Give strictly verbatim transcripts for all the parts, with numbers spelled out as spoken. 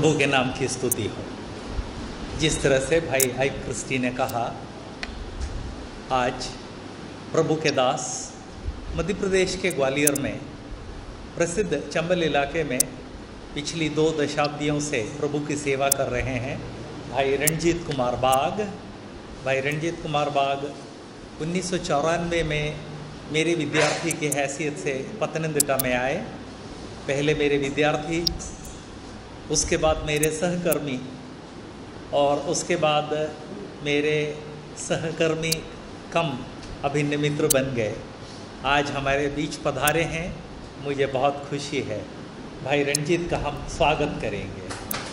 प्रभु के नाम की स्तुति हो। जिस तरह से भाई आई क्रिस्टी ने कहा, आज प्रभु के दास मध्य प्रदेश के ग्वालियर में प्रसिद्ध चंबल इलाके में पिछली दो दशाब्दियों से प्रभु की सेवा कर रहे हैं भाई रणजीत कुमार बाग। भाई रणजीत कुमार बाग उन्नीस सौ चौरानवे में मेरे विद्यार्थी की हैसियत से पतनंतिट्टा में आए। पहले मेरे विद्यार्थी, उसके बाद मेरे सहकर्मी और उसके बाद मेरे सहकर्मी कम अभिन्न मित्र बन गए। आज हमारे बीच पधारे हैं, मुझे बहुत खुशी है। भाई रणजीत का हम स्वागत करेंगे।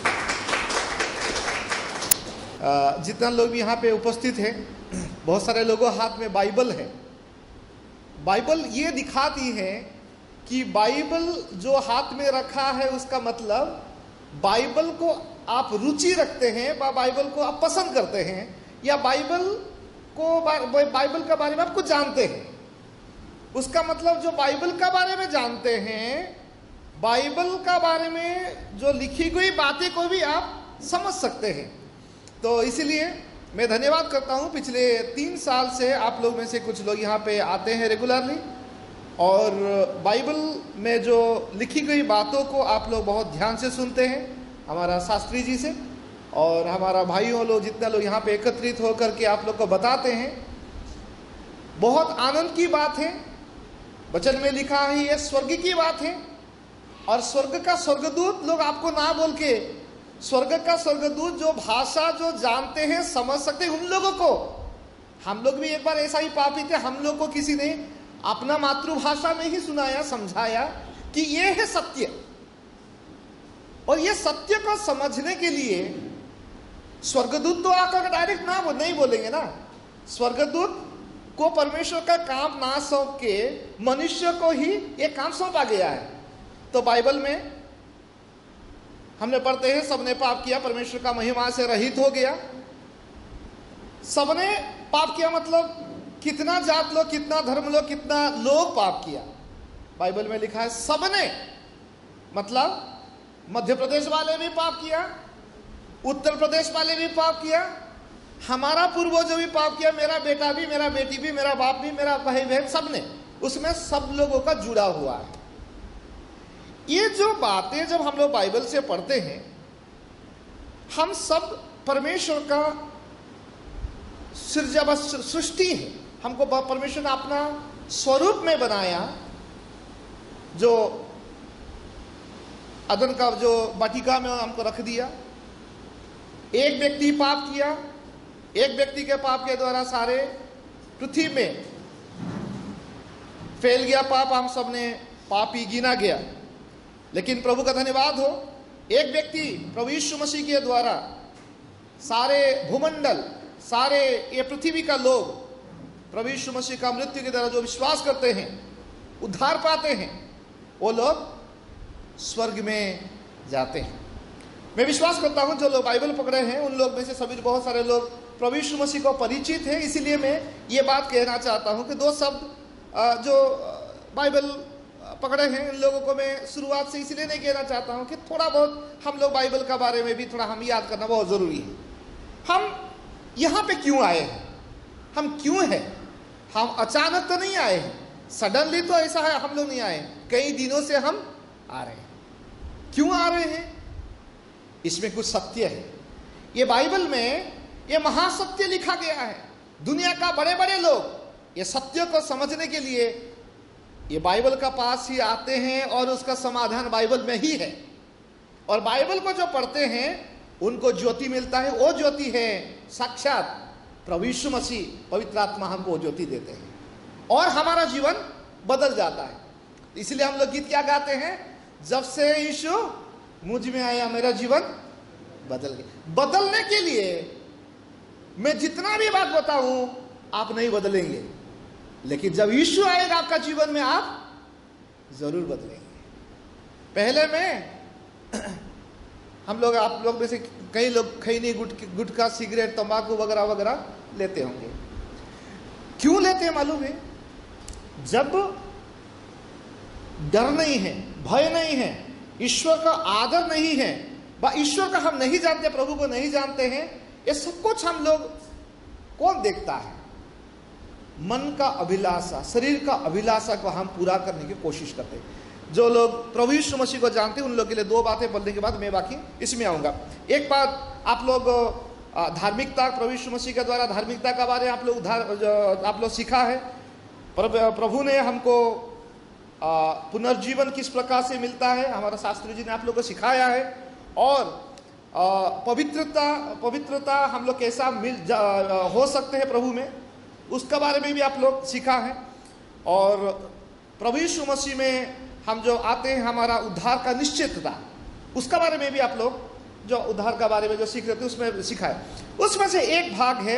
जितना लोग यहाँ पे उपस्थित हैं, बहुत सारे लोगों हाथ में बाइबल है। बाइबल ये दिखाती है कि बाइबल जो हाथ में रखा है उसका मतलब बाइबल को आप रुचि रखते हैं, बाइबल को आप पसंद करते हैं, या बाइबल को बाइबल के बारे में आप कुछ जानते हैं। उसका मतलब जो बाइबल के बारे में जानते हैं, बाइबल का बारे में जो लिखी गई बातें को भी आप समझ सकते हैं। तो इसीलिए मैं धन्यवाद करता हूं, पिछले तीन साल से आप लोग में से कुछ लोग यहाँ पे आते हैं रेगुलरली, और बाइबल में जो लिखी गई बातों को आप लोग बहुत ध्यान से सुनते हैं, हमारा शास्त्री जी से और हमारा भाइयों लोग, जितना लोग यहाँ पे एकत्रित होकर के आप लोग को बताते हैं। बहुत आनंद की बात है। वचन में लिखा है ये स्वर्ग की बात है, और स्वर्ग का स्वर्गदूत लोग आपको ना बोल के, स्वर्ग का स्वर्गदूत जो भाषा जो जानते हैं, समझ सकते हैं, उन लोगों को, हम लोग भी एक बार ऐसा ही पापी थे, हम लोग को किसी ने अपना मातृभाषा में ही सुनाया, समझाया कि ये है सत्य। और ये सत्य को समझने के लिए स्वर्गदूत तो आकर डायरेक्ट ना बोल नहीं बोलेंगे ना। स्वर्गदूत को परमेश्वर का काम ना सौंप के मनुष्य को ही ये काम सौंपा गया है। तो बाइबल में हमने पढ़ते हैं, सबने पाप किया, परमेश्वर का महिमा से रहित हो गया। सबने पाप किया मतलब कितना जात लोग, कितना धर्म लोग, कितना लोग पाप किया। बाइबल में लिखा है सबने, मतलब मध्य प्रदेश वाले भी पाप किया, उत्तर प्रदेश वाले भी पाप किया, हमारा पूर्वजों भी पाप किया, मेरा बेटा भी, मेरा बेटी भी, मेरा बाप भी, मेरा भाई बहन, सबने, उसमें सब लोगों का जुड़ा हुआ है। ये जो बातें जब हम लोग बाइबल से पढ़ते हैं, हम सब परमेश्वर का सृजा सृष्टि है, हमको परमेश्वर ने अपना स्वरूप में बनाया। जो अदन का जो वाटिका में हमको रख दिया, एक व्यक्ति पाप किया, एक व्यक्ति के पाप के द्वारा सारे पृथ्वी में फैल गया पाप, हम सबने पापी गिना गया। लेकिन प्रभु का धन्यवाद हो, एक व्यक्ति प्रभु यीशु मसीह के द्वारा सारे भूमंडल, सारे ये पृथ्वी का लोग प्रभु यीशु मसीह का मृत्यु के द्वारा जो विश्वास करते हैं, उद्धार पाते हैं, वो लोग स्वर्ग में जाते हैं। मैं विश्वास करता हूं जो लोग बाइबल पकड़े हैं, उन लोग में से सभी बहुत सारे लोग प्रभु यीशु मसीह को परिचित है। इसीलिए मैं ये बात कहना चाहता हूं कि दो शब्द जो बाइबल पकड़े हैं, इन लोगों को मैं शुरुआत से इसलिए नहीं कहना चाहता हूं कि थोड़ा बहुत हम लोग बाइबल का बारे में भी थोड़ा हम याद करना बहुत जरूरी है। हम यहाँ पे क्यों आए हैं, हम क्यों हैं? हम अचानक तो नहीं आए हैं, सडनली तो ऐसा है हम लोग नहीं आए, कई दिनों से हम आ रहे हैं। क्यों आ रहे हैं? इसमें कुछ सत्य है। ये बाइबल में ये महासत्य लिखा गया है। दुनिया का बड़े बड़े लोग ये सत्य को समझने के लिए ये बाइबल का पास ही आते हैं, और उसका समाधान बाइबल में ही है। और बाइबल को जो पढ़ते हैं उनको ज्योति मिलता है। वो ज्योति है साक्षात प्रभु यीशु मसीह, पवित्र आत्मा हमको ज्योति देते हैं और हमारा जीवन बदल जाता है। इसलिए हम लोग गीत क्या गाते हैं? जब से यीशु मुझ में आया मेरा जीवन बदल गया। बदलने के लिए मैं जितना भी बात बताऊं आप नहीं बदलेंगे, लेकिन जब यीशु आएगा आपका जीवन में आप जरूर बदलेंगे। पहले में हम लोग, आप लोग में से कई लोग खैनी, गुटखा, सिगरेट, तंबाकू वगैरह वगैरह लेते होंगे। क्यों लेते हैं मालूम है? जब डर नहीं है, भय नहीं है, ईश्वर का आदर नहीं है, बा ईश्वर का हम नहीं जानते, प्रभु को नहीं जानते हैं, ये सब कुछ हम लोग कौन देखता है? मन का अभिलाषा, शरीर का अभिलाषा को हम पूरा करने की कोशिश करते हैं। जो लोग प्रभु यीशु मसीह को जानते हैं उन लोग के लिए दो बातें बोलने के बाद मैं बाकी इसमें आऊंगा। एक बात, आप लोग धार्मिकता, प्रभु यीशु मसीह के द्वारा धार्मिकता के बारे में आप लोग उद्धार आप लोग सीखा है। प्रभु ने हमको पुनर्जीवन किस प्रकार से मिलता है, हमारा शास्त्री जी ने आप लोग को सिखाया है। और पवित्रता पवित्रता हम लोग कैसा मिल हो सकते हैं प्रभु में, उसके बारे में भी आप लोग सीखा है। और प्रभु यीशु मसीह में हम जो आते हैं, हमारा उद्धार का निश्चितता, उसके बारे में भी आप लोग जो उद्धार के बारे में जो सीख रहे थे उसमें सीखा है। उसमें से एक भाग है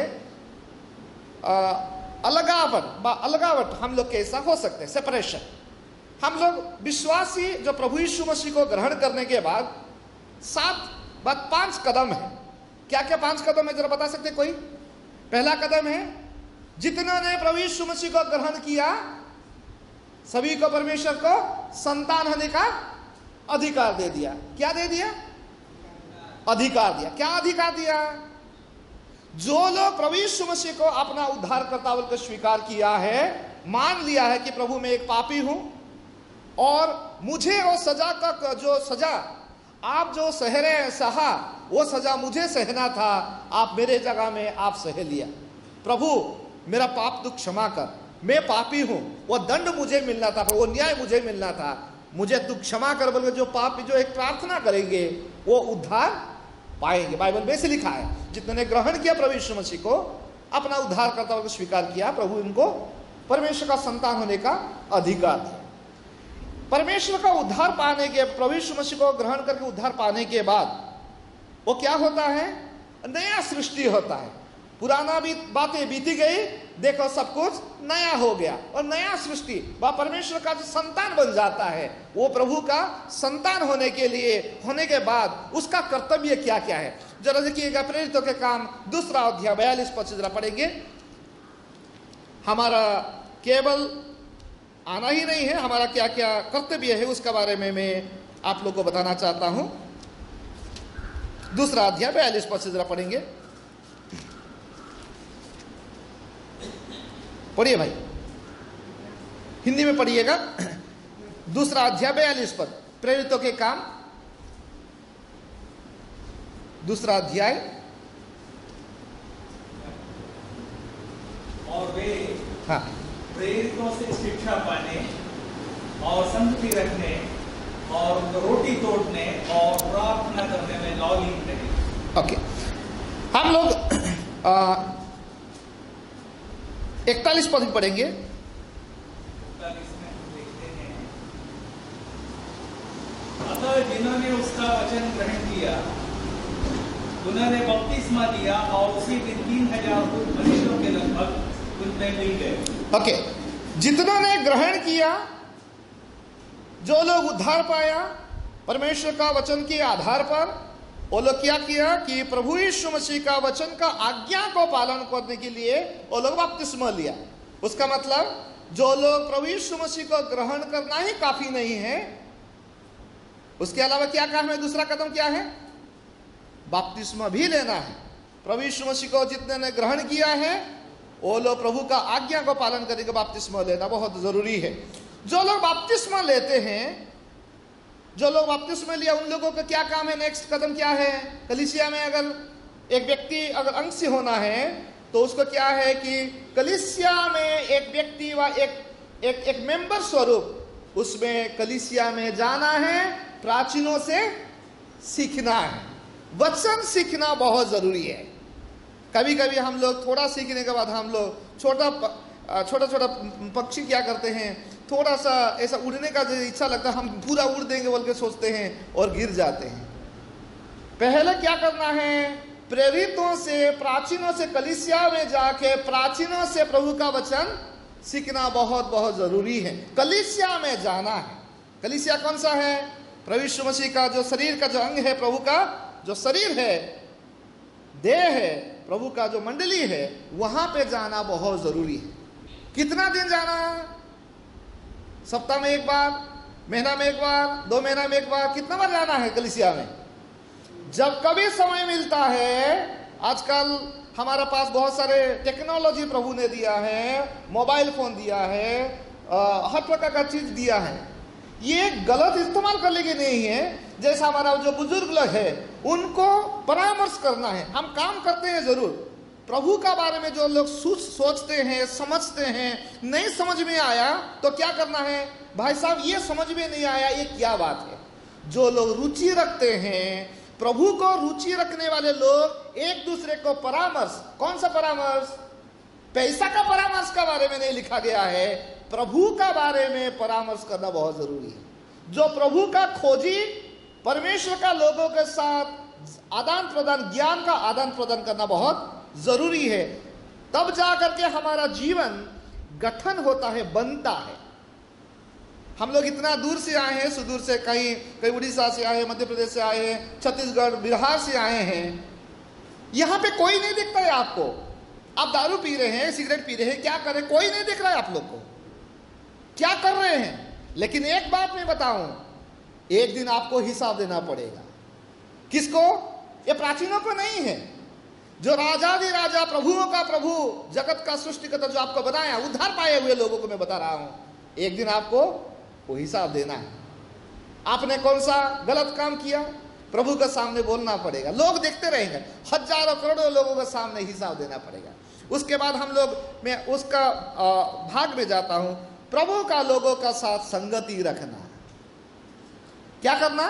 अलगावट, अलगावट हम लोग कैसा हो सकते हैं, सेपरेशन। हम लोग विश्वासी जो प्रभु यीशु मसीह को ग्रहण करने के बाद सात बात पांच कदम है। क्या क्या पांच कदम है जरा बता सकते कोई? पहला कदम है, जितनों ने प्रभु यीशु मसीह को ग्रहण किया सभी को परमेश्वर को संतान होने का अधिकार दे दिया। क्या दे दिया? अधिकार दिया। क्या अधिकार दिया? जो लोग प्रभु यीशु मसीह को अपना उद्धारकर्ता बोलकर स्वीकार किया है, मान लिया है कि प्रभु मैं एक पापी हूं और मुझे वो सजा का जो सजा आप जो सहरे सहा वो सजा मुझे सहना था, आप मेरे जगह में आप सह लिया। प्रभु मेरा पाप दुख क्षमा कर, मैं पापी हूं, वो दंड मुझे मिलना था, वो न्याय मुझे मिलना था, मुझे तू क्षमा कर बोल। जो पापी जो एक प्रार्थना करेंगे वो उद्धार पाएंगे। बाइबल में से लिखा है, जितने ग्रहण किया प्रभु यीशु मसीह को अपना उद्धारकर्ता को स्वीकार किया, प्रभु इनको परमेश्वर का संतान होने का अधिकार दिया। परमेश्वर का उद्धार पाने के, प्रभु यीशु मसीह को ग्रहण करके उद्धार पाने के बाद वो क्या होता है? नया सृष्टि होता है। पुराना भी बातें बीती गई, देखो सब कुछ नया हो गया और नया सृष्टि वह परमेश्वर का जो संतान बन जाता है। वो प्रभु का संतान होने के लिए होने के बाद उसका कर्तव्य क्या क्या है जरा देखिएगा। प्रेरितों के काम दूसरा अध्याय बयालीस पद से जरा पढ़ेंगे। हमारा केवल आना ही नहीं है, हमारा क्या क्या कर्तव्य है उसके बारे में मैं आप लोग को बताना चाहता हूं। दूसरा अध्याय बयालीस पद से जरा पढ़ेंगे, पढ़िए भाई, हिंदी में पढ़िएगा। दूसरा अध्याय बयालीस पद, प्रेरितों के काम दूसरा अध्याय। और वे हाँ प्रेरितों से शिक्षा पाने और संगति रखने और रोटी तोड़ने और प्रार्थना करने में लॉगिंग रहे। ओके, हम लोग आ, इकतालीस पद भी पढ़ेंगे। इकतालीस में हम देखते हैं, अतः जिन्होंने उसका वचन ग्रहण किया उन्होंने बपतिस्मा लिया और उसी दिन तीन हजार मनुष्यों के लगभग उनमें मिल गए। ओके, जितनों ने ग्रहण किया, जो लोग उद्धार पाया परमेश्वर का वचन के आधार पर, वो लोग क्या किया कि प्रभु यीशु मसीह का वचन का आज्ञा को पालन करने के लिए वो लोग बपतिस्मा लिया। उसका मतलब जो लोग प्रभु यीशु मसीह को ग्रहण करना ही काफी नहीं है, उसके अलावा क्या काम है? दूसरा कदम क्या है? बपतिस्मा भी लेना है। प्रभु यीशु मसीह को जितने ने ग्रहण किया है वो लोग प्रभु का आज्ञा को पालन करके बपतिस्मा लेना बहुत जरूरी है। जो लोग बपतिस्मा लेते हैं, जो लोग बपतिस्मा लिया, उन लोगों का क्या काम है? नेक्स्ट कदम क्या है? कलीसिया में अगर एक व्यक्ति अगर अंश होना है तो उसको क्या है कि कलीसिया में एक व्यक्ति व एक एक एक मेंबर स्वरूप उसमें कलीसिया में जाना है, प्राचीनों से सीखना है। वचन सीखना बहुत जरूरी है। कभी कभी हम लोग थोड़ा सीखने के बाद हम लोग छोटा छोटा छोटा पक्षी क्या करते हैं, थोड़ा सा ऐसा उड़ने का जो इच्छा लगता है, हम पूरा उड़ देंगे बोल के सोचते हैं और गिर जाते हैं। पहले क्या करना है? प्रेरितों से, प्राचीनों से कलीसिया में जाके प्राचीनों से प्रभु का वचन सीखना बहुत बहुत जरूरी है। कलीसिया में जाना है। कलीसिया कौन सा है? प्रभु यीशु मसीह का जो शरीर का जो अंग है, प्रभु का जो शरीर है, देह है, प्रभु का जो मंडली है, वहां पे जाना बहुत जरूरी है। कितना दिन जाना? सप्ताह में एक बार, महीना में एक बार, दो महीना में एक बार, कितना बार जाना है कलीसिया में? जब कभी समय मिलता है, आजकल हमारे पास बहुत सारे टेक्नोलॉजी प्रभु ने दिया है, मोबाइल फोन दिया है, आ, हर प्रकार का चीज दिया है। ये गलत इस्तेमाल करने के नहीं है। जैसा हमारा जो बुजुर्ग लोग है उनको परामर्श करना है। हम काम करते हैं जरूर, प्रभु का बारे में जो लोग सोचते हैं, समझते हैं, नहीं समझ में आया तो क्या करना है, भाई साहब ये समझ में नहीं आया, ये क्या बात है। जो लोग रुचि रखते हैं, प्रभु को रुचि रखने वाले लोग एक दूसरे को परामर्श, कौन सा परामर्श, पैसा का परामर्श का बारे में नहीं लिखा गया है, प्रभु का बारे में परामर्श करना बहुत जरूरी है। जो प्रभु का खोजी, परमेश्वर का लोगों के साथ आदान प्रदान, ज्ञान का आदान प्रदान करना बहुत जरूरी है। तब जाकर के हमारा जीवन गठन होता है, बनता है। हम लोग इतना दूर से आए हैं, सुदूर से, कहीं कहीं उड़ीसा से आए हैं, मध्य प्रदेश से आए हैं, छत्तीसगढ़, बिहार से आए हैं। यहां पे कोई नहीं दिखता है आपको। आप दारू पी रहे हैं, सिगरेट पी रहे हैं, क्या कर रहे हैं, कोई नहीं दिख रहा है आप लोग को क्या कर रहे हैं। लेकिन एक बात मैं बताऊं, एक दिन आपको हिसाब देना पड़ेगा। किसको? ये प्राचीनों को नहीं है, जो राजाधि राजा, प्रभुओं का प्रभु, जगत का सृष्टिकर्ता जो आपको बनाया, उद्धार पाए हुए लोगों को मैं बता रहा हूं, एक दिन आपको वो हिसाब देना है। आपने कौन सा गलत काम किया, प्रभु के सामने बोलना पड़ेगा। लोग देखते रहेंगे, हजारों करोड़ों लोगों के सामने हिसाब देना पड़ेगा। उसके बाद हम लोग, मैं उसका भाग में जाता हूं, प्रभु का लोगों का साथ संगति रखना। क्या करना?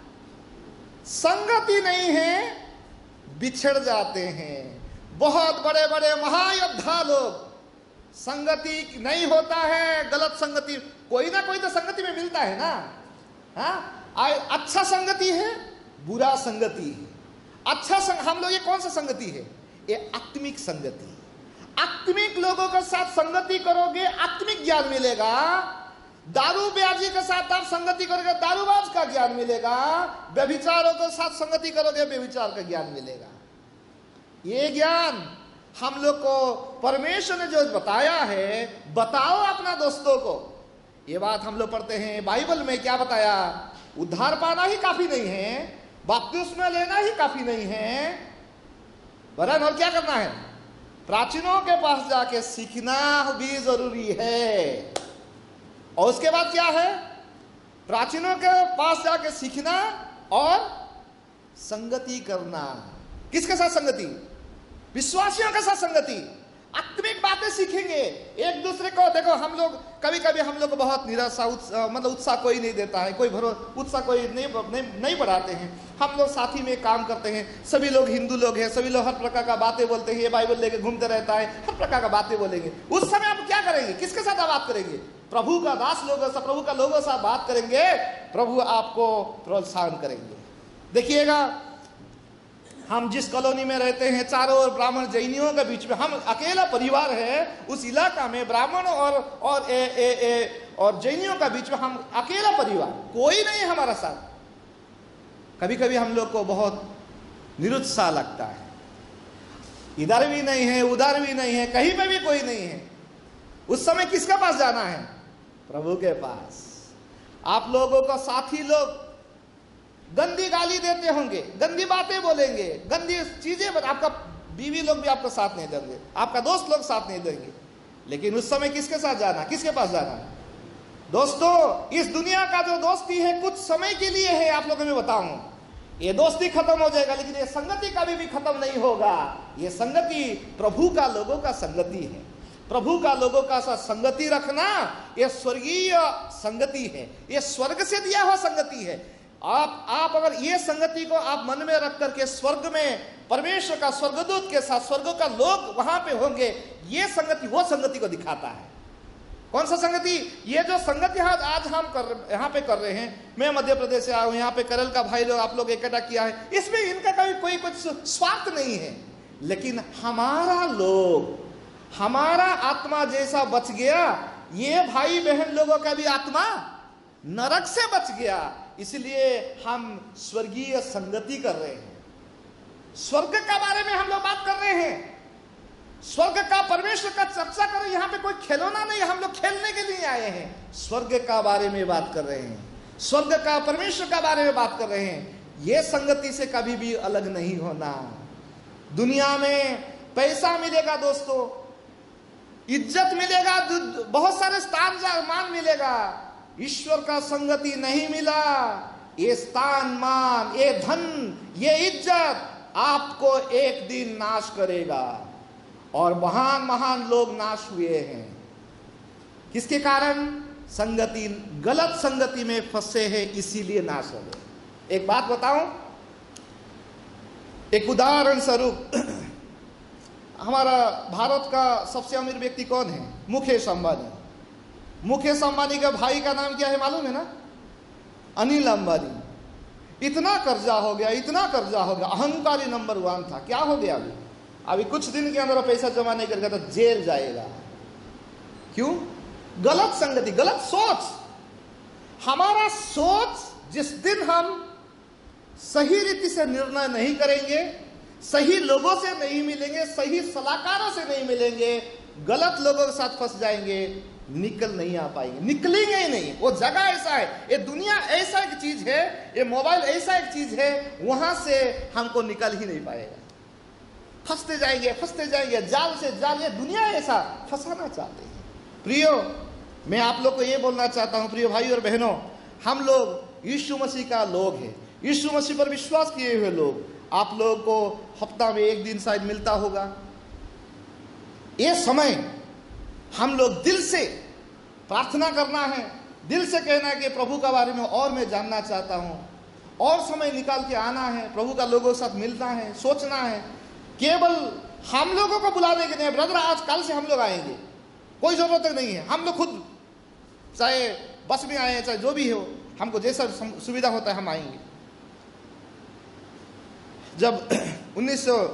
संगति नहीं है, बिछड़ जाते हैं। बहुत बड़े बड़े महायोद्धा लोग, संगति नहीं होता है, गलत संगति, कोई ना कोई तो संगति में मिलता है ना। हाँ, अच्छा संगति है, बुरा संगति है। अच्छा संग, हम लोग ये कौन सा संगति है? ये आत्मिक संगति। आत्मिक लोगों के साथ संगति करोगे, आत्मिक ज्ञान मिलेगा। दारूबाजी के साथ आप संगति करोगे, दारूबाज का ज्ञान मिलेगा। व्यभिचारों के साथ संगति करोगे, व्यभिचार का ज्ञान मिलेगा। ये ज्ञान हम लोग को परमेश्वर ने जो बताया है, बताओ अपना दोस्तों को। ये बात हम लोग पढ़ते हैं बाइबल में, क्या बताया? उद्धार पाना ही काफी नहीं है, बपतिस्मा लेना ही काफी नहीं है, वरन और क्या करना है? प्राचीनों के पास जाके सीखना भी जरूरी है। और उसके बाद क्या है? प्राचीनों के पास जाके सीखना और संगति करना। किसके साथ संगति? विश्वासियों के साथ संगति। आत्मिक बातें सीखेंगे एक दूसरे को। देखो, हम लोग कभी कभी हम लोग बहुत निराशा, मतलब उत्साह कोई नहीं देता है, कोई भरोसा, उत्साह कोई नहीं नहीं, नहीं बढ़ाते हैं। हम लोग साथी में काम करते हैं, सभी लोग हिंदू लोग हैं, सभी लोग हर प्रकार का बातें बोलते हैं, ये बाइबल लेके घूमते रहता है, हर प्रकार का बातें बोलेंगे। उस समय आप क्या करेंगे? किसके साथ आप बात करेंगे? प्रभु का दास लोगों से, प्रभु का लोगों से बात करेंगे, प्रभु आपको प्रोत्साहन करेंगे। देखिएगा, हम जिस कॉलोनी में रहते हैं, चारों ओर ब्राह्मण जैनियों के बीच में हम अकेला परिवार है। उस इलाका में ब्राह्मण और और ए, ए, ए, और जैनियों का बीच में हम अकेला परिवार, कोई नहीं हमारा साथ। कभी कभी हम लोग को बहुत निरुत्साह लगता है, इधर भी नहीं है, उधर भी नहीं है, कहीं पे भी कोई नहीं है। उस समय किसके पास जाना है? प्रभु के पास। आप लोगों का साथी लोग गंदी गाली देते होंगे, गंदी बातें बोलेंगे, गंदी चीजें, आपका बीवी लोग भी आपका साथ नहीं देंगे, आपका दोस्त लोग साथ नहीं देंगे। लेकिन उस समय किसके साथ जाना? किसके पास जाना? दोस्तों, इस दुनिया का जो दोस्ती है कुछ समय के लिए है। आप लोगों में बताऊं, ये दोस्ती खत्म हो जाएगा, लेकिन ये संगति कभी भी खत्म नहीं होगा। ये संगति प्रभु का लोगों का संगति है। प्रभु का लोगों का साथ संगति रखना, ये स्वर्गीय संगति है, ये स्वर्ग से दिया हुआ संगति है। आप आप अगर ये संगति को आप मन में रख करके स्वर्ग में परमेश्वर का स्वर्गदूत के साथ, स्वर्ग का लोग वहां पे होंगे, ये संगति वो संगति को दिखाता है। कौन सा संगति? ये जो संगति आज हम कर यहाँ पे कर रहे हैं, मैं मध्य प्रदेश से आया हूँ, यहाँ पे केरल का भाई लोग आप लोग इकट्ठा किया है, इसमें इनका कभी कोई कुछ स्वार्थ नहीं है। लेकिन हमारा लोग, हमारा आत्मा जैसा बच गया, ये भाई बहन लोगों का भी आत्मा नरक से बच गया। इसलिए हम स्वर्गीय संगति कर रहे हैं। स्वर्ग का बारे में हम लोग बात कर रहे हैं, स्वर्ग का, परमेश्वर का चर्चा कर रहे हैं। यहाँ पे कोई खिलौना नहीं, हम लोग खेलने के लिए आए हैं। स्वर्ग का बारे में बात कर रहे हैं, स्वर्ग का, परमेश्वर का बारे में बात कर रहे हैं। ये संगति से कभी भी अलग नहीं होना। दुनिया में पैसा मिलेगा दोस्तों, इज्जत मिलेगा, बहुत सारे स्थान मान मिलेगा, ईश्वर का संगति नहीं मिला, ये स्थान मान, ये धन, ये इज्जत आपको एक दिन नाश करेगा। और महान महान लोग नाश हुए हैं, किसके कारण? संगति, गलत संगति में फंसे हैं, इसीलिए नाश हो गए। एक बात बताऊं, एक उदाहरण स्वरूप, हमारा भारत का सबसे अमीर व्यक्ति कौन है? मुकेश अंबानी। मुकेश अंबानी का भाई का नाम क्या है मालूम है ना? अनिल अंबानी। इतना कर्जा हो गया, इतना कर्जा हो गया, अहंकारी नंबर वन था। क्या हो गया? अभी अभी कुछ दिन के अंदर पैसा जमा नहीं करेगा तो जेल जाएगा। क्यों? गलत संगति, गलत सोच। हमारा सोच, जिस दिन हम सही रीति से निर्णय नहीं करेंगे, सही लोगों से नहीं मिलेंगे, सही सलाहकारों से नहीं मिलेंगे, गलत लोगों के साथ फंस जाएंगे, निकल नहीं आ पाएंगे, निकलेंगे ही नहीं। वो जगह ऐसा है, ये दुनिया ऐसा एक चीज है, ये मोबाइल ऐसा एक चीज है, वहां से हमको निकल ही नहीं पाएगा। फंसते जाएंगे, फंसते जाएंगे, जाल से जाल। ये दुनिया ऐसा फंसाना चाहते हैं। प्रियो, मैं आप लोग को ये बोलना चाहता हूं, प्रियो भाई और बहनों, हम लोग यीशु मसीह का लोग हैं, यीशु मसीह पर विश्वास किए हुए लोग। आप लोगों को हफ्ता में एक दिन शायद मिलता होगा। ये समय हम लोग दिल से प्रार्थना करना है, दिल से कहना है कि प्रभु के बारे में और मैं जानना चाहता हूं, और समय निकाल के आना है, प्रभु का लोगों के साथ मिलना है, सोचना है। केवल हम लोगों को बुलाने के नहीं, ब्रदर आज कल से हम लोग आएंगे, कोई जरूरत नहीं है। हम लोग खुद चाहे बस में आए, चाहे जो भी हो, हमको जैसा सुविधा होता है हम आएंगे। जब उन्नीस सौ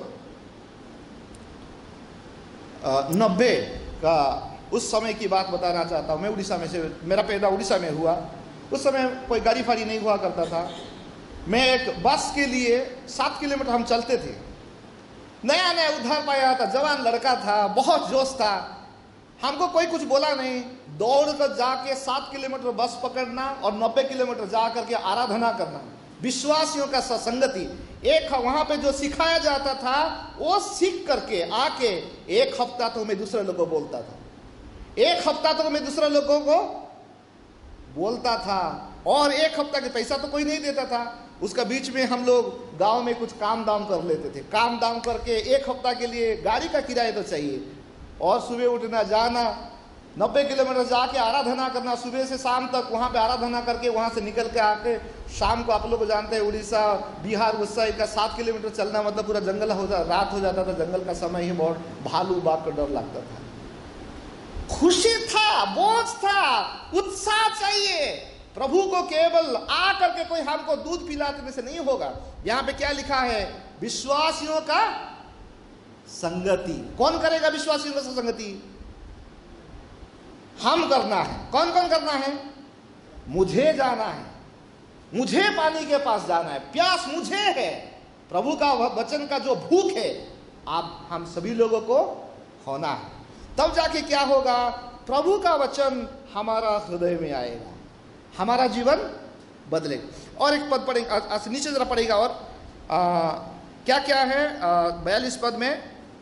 नब्बे का उस समय की बात बताना चाहता हूँ। मैं उड़ीसा में से, मेरा पैदा उड़ीसा में हुआ। उस समय कोई गाड़ी फाड़ी नहीं हुआ करता था। मैं एक बस के लिए सात किलोमीटर हम चलते थे। नया नया उद्धार पाया था, जवान लड़का था, बहुत जोश था। हमको कोई कुछ बोला नहीं, दौड़ कर जाके सात किलोमीटर बस पकड़ना और नब्बे किलोमीटर जा करके आराधना करना। विश्वासियों का संगति, एक वहां पे जो सिखाया जाता था वो सीख करके आके एक हफ्ता तो मैं दूसरे लोगों को बोलता था, एक हफ्ता तो मैं दूसरे लोगों को बोलता था, और एक हफ्ता के पैसा तो कोई नहीं देता था। उसका बीच में हम लोग गांव में कुछ काम दाम कर लेते थे। काम दाम करके एक हफ्ता के लिए गाड़ी का किराया तो चाहिए, और सुबह उठना जाना, नब्बे किलोमीटर जाके आराधना करना, सुबह से शाम तक वहाँ पे आराधना करके वहाँ से निकल के आके शाम को, आप लोग जानते हैं उड़ीसा बिहार उस साइड का सात किलोमीटर चलना मतलब पूरा जंगल हो जा रात हो जाता था। जंगल का समय ही बहुत भालू बाघ का डर लगता था। खुशी था, बोझ था, उत्साह चाहिए। प्रभु को केवल आ करके कोई हमको दूध पिलाने से नहीं होगा। यहाँ पे क्या लिखा है? विश्वासियों का संगति। कौन करेगा विश्वासियों का संगति? हम करना है। कौन कौन करना है? मुझे जाना है, मुझे पानी के पास जाना है, प्यास मुझे है। प्रभु का वचन का जो भूख है, आप हम सभी लोगों को होना है। तब जाके क्या होगा? प्रभु का वचन हमारा हृदय में आएगा, हमारा जीवन बदलेगा। और एक पद पढ़ेगा, नीचे जरा पढ़ेगा। और आ, क्या क्या है? बयालीस पद में,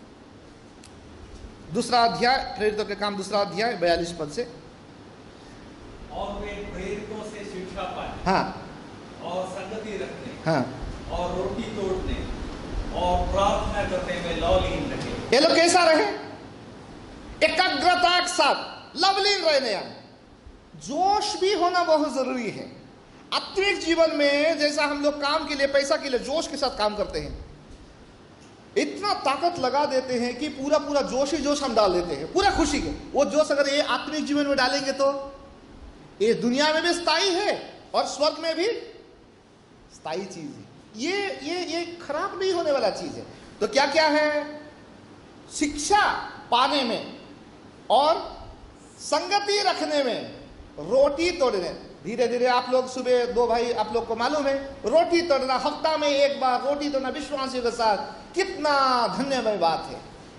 दूसरा अध्याय, प्रेरितों के काम दूसरा अध्याय बयालीस पद से। और वे प्रेरितों से शिक्षा पाए, हाँ, और संगति रखने, हाँ, और रोटी तोड़ने और प्रार्थना करने में लवलीन रहे। ये लोग कैसा रहे? एकाग्रता के साथ लवलीन रहने। जोश भी होना बहुत जरूरी है आत्मिक जीवन में। जैसा हम लोग काम के लिए, पैसा के लिए जोश के साथ काम करते हैं, इतना ताकत लगा देते हैं कि पूरा पूरा जोश ही जोश हम डाल देते हैं, पूरा खुशी के। वो जोश अगर ये आत्मिक जीवन में डालेंगे तो ये दुनिया में भी स्थायी है और स्वर्ग में भी स्थायी चीज है। ये ये ये खराब नहीं होने वाला चीज है। तो क्या क्या है? शिक्षा पाने में और संगति रखने में, रोटी तोड़ने। धीरे धीरे आप लोग सुबह, दो भाई आप लोग को मालूम है, रोटी तोड़ना, हफ्ता में एक बार रोटी तोड़ना विश्वासियों के साथ, कितना धन्यमय बात है।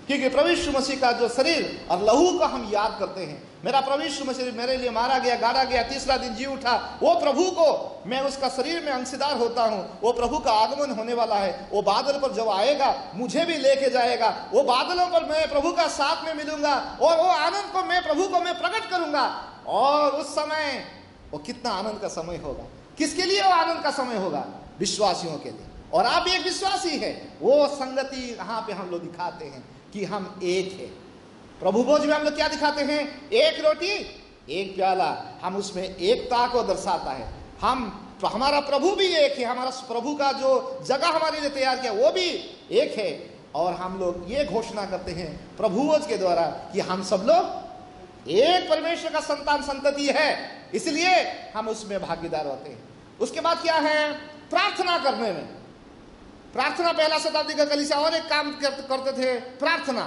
क्योंकि प्रभु यीशु मसीह का जो शरीर और लहू को हम याद करते हैं, मेरा प्रभु यीशु मसीह मेरे लिए मारा गया, गाड़ा गया, तीसरा दिन जी उठा, वो प्रभु को मैं उसका शरीर में अंशीदार होता हूं। वो प्रभु का आगमन होने वाला है, वो बादल पर जब आएगा मुझे भी लेके जाएगा, वो बादलों पर मैं प्रभु का साथ में मिलूंगा और वो आनंद को मैं प्रभु को मैं प्रकट करूंगा। और उस समय वो कितना आनंद का समय होगा। किसके लिए वो आनंद का समय होगा? विश्वासियों के लिए। और आप भी एक विश्वासी है, वो संगति यहाँ पे हम लोग दिखाते हैं कि हम एक है। प्रभु भोज में हम लोग क्या दिखाते हैं? एक रोटी एक प्याला, हम उसमें एकता को दर्शाता है। हम हमारा प्रभु भी एक है, हमारा प्रभु का जो जगह हमारे लिए तैयार किया वो भी एक है। और हम लोग ये घोषणा करते हैं प्रभु भोज के द्वारा कि हम सब लोग एक परमेश्वर का संतान संतति है, इसलिए हम उसमें भागीदार होते हैं। उसके बाद क्या है? प्रार्थना करने में। प्रार्थना पहला शताब्दी का कलीसिया और एक काम करते थे, प्रार्थना।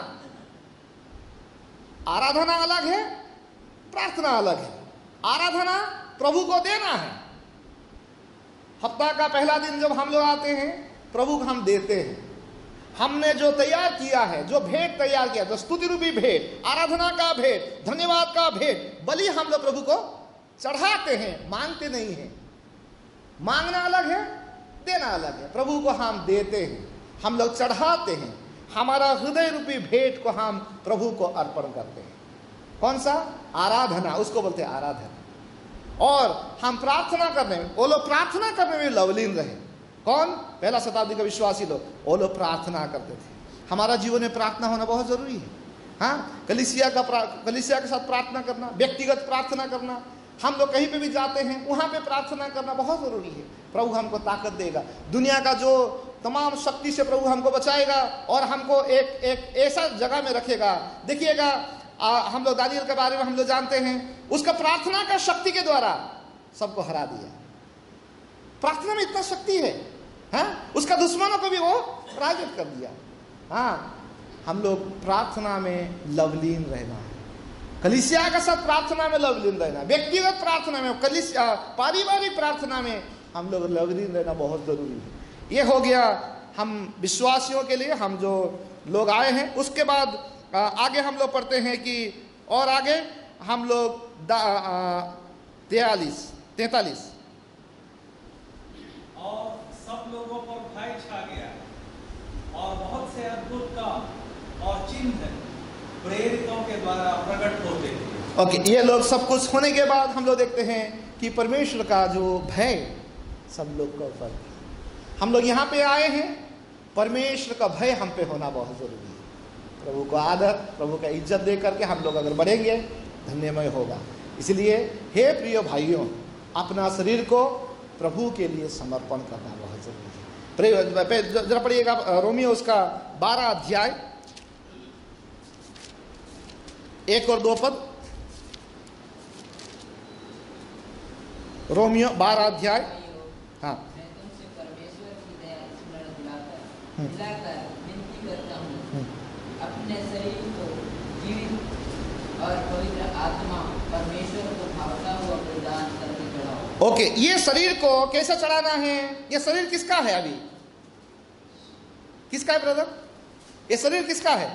आराधना अलग है, प्रार्थना अलग है। आराधना प्रभु को देना है। हफ्ता का पहला दिन जब हम लोग आते हैं, प्रभु को हम देते हैं। हमने जो तैयार किया है, जो भेंट तैयार किया, जो स्तुति रूपी भेंट, आराधना का भेंट, धन्यवाद का भेंट, बलि हम लोग प्रभु को चढ़ाते हैं, मांगते नहीं हैं। मांगना अलग है, देना अलग है। प्रभु को हम देते हैं, हम लोग चढ़ाते हैं। हमारा हृदय रूपी भेंट को हम प्रभु को अर्पण करते हैं। कौन सा? आराधना, उसको बोलते हैं आराधना। और हम प्रार्थना करने में, वो लोग प्रार्थना करने में लवलीन रहे। कौन? पहला शताब्दी का विश्वासी लोग, वो लोग प्रार्थना करते थे। हमारा जीवन में प्रार्थना होना बहुत जरूरी है। हाँ, कलीसिया का कलीसिया के साथ प्रार्थना करना, व्यक्तिगत प्रार्थना करना, हम लोग कहीं पे भी जाते हैं वहां पे प्रार्थना करना बहुत जरूरी है। प्रभु हमको ताकत देगा, दुनिया का जो तमाम शक्ति से प्रभु हमको बचाएगा और हमको एक एक ऐसा जगह में रखेगा। देखिएगा, हम लोग दानियल के बारे में हम लोग जानते हैं, उसका प्रार्थना का शक्ति के द्वारा सबको हरा दिया। प्रार्थना में इतना शक्ति है, हाँ? उसका दुश्मनों को भी वो पराजित कर दिया। हाँ, हम लोग प्रार्थना में लवलीन रहना है, कलीसिया के साथ प्रार्थना में लवलीन रहना, व्यक्तिगत प्रार्थना में, कलीसिया पारिवारिक प्रार्थना में हम लोग लवलीन रहना बहुत जरूरी है। ये हो गया हम विश्वासियों के लिए, हम जो लोग आए हैं। उसके बाद आगे हम लोग पढ़ते हैं कि और आगे हम लोग तैतालीस तैतालीस और सब लोगों पर भय छा गया और बहुत से अद्भुत काम और चिन्ह प्रेरितों के द्वारा प्रकट होते थे। ओके, ये लोग सब कुछ होने के बाद हम लोग देखते हैं कि परमेश्वर का जो भय सब लोग को ऊपर। हम लोग यहाँ पे आए हैं, परमेश्वर का भय हम पे होना बहुत जरूरी है। प्रभु को आदर, प्रभु का इज्जत दे करके हम लोग अगर बढ़ेंगे, धन्यमय होगा। इसलिए हे प्रिय भाइयों, अपना शरीर को प्रभु के लिए समर्पण करना बहुत जरूरी है। जरा पढ़िएगा रोमियो उसका बारह अध्याय एक और दो पद। रोमियो बारह अध्याय, हाँ, मैं तुमसे परमेश्वर की दया स्मरण दिलाकर दिलाकर विनती करता हूँ, अपने शरीर को जीवित और पवित्र आत्मा परमेश्वर को भावता हुआ प्रदान करके चढ़ाओ। ओके, ये शरीर को कैसे चढ़ाना है? ये शरीर किसका है? अभी किसका है ब्रदर? ये शरीर किसका है?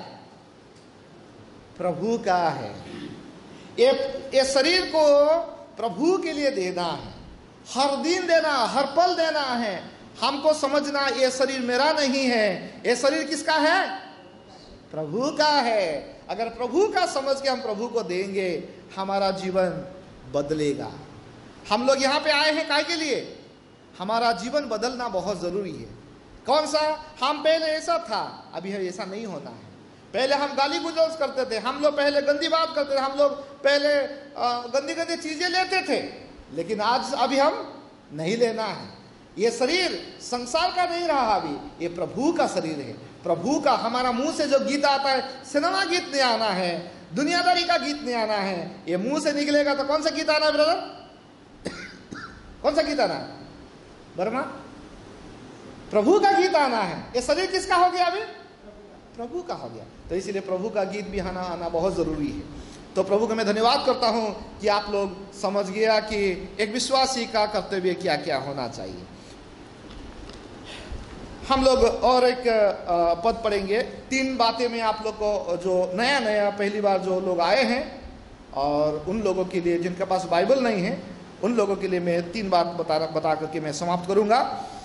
प्रभु का है। ये ये शरीर को प्रभु के लिए देना है, हर दिन देना, हर पल देना है। हमको समझना ये शरीर मेरा नहीं है, ये शरीर किसका है? प्रभु का है। अगर प्रभु का समझ के हम प्रभु को देंगे, हमारा जीवन बदलेगा। हम लोग यहाँ पे आए हैं काहे के लिए? हमारा जीवन बदलना बहुत जरूरी है। कौन सा? हम पहले ऐसा था, अभी ऐसा नहीं होना है। पहले हम गाली गुलौज करते थे, हम लोग पहले गंदी बात करते थे, हम लोग पहले गंदी गंदी चीजें लेते थे, लेकिन आज अभी हम नहीं लेना है। ये शरीर संसार का नहीं रहा, अभी ये प्रभु का शरीर है। प्रभु का हमारा मुंह से जो गीत आता है, सिनेमा गीत नहीं आना है, दुनियादारी का गीत नहीं आना है। ये मुंह से निकलेगा तो कौन सा गीत आना है ब्रदर? कौन सा गीत आना है वर्मा? प्रभु का गीत आना है। ये शरीर किसका हो गया? अभी प्रभु का हो गया। तो इसलिए प्रभु का गीत भी आना आना बहुत जरूरी है। तो प्रभु का मैं धन्यवाद करता हूं कि आप लोग समझ गया कि एक विश्वासी का कर्तव्य क्या क्या होना चाहिए। हम लोग और एक अ, पद पढ़ेंगे। तीन बातें मैं आप लोग को, जो नया नया पहली बार जो लोग आए हैं और उन लोगों के लिए जिनके पास बाइबल नहीं है, उन लोगों के लिए मैं तीन बात बता बता करके मैं समाप्त करूंगा।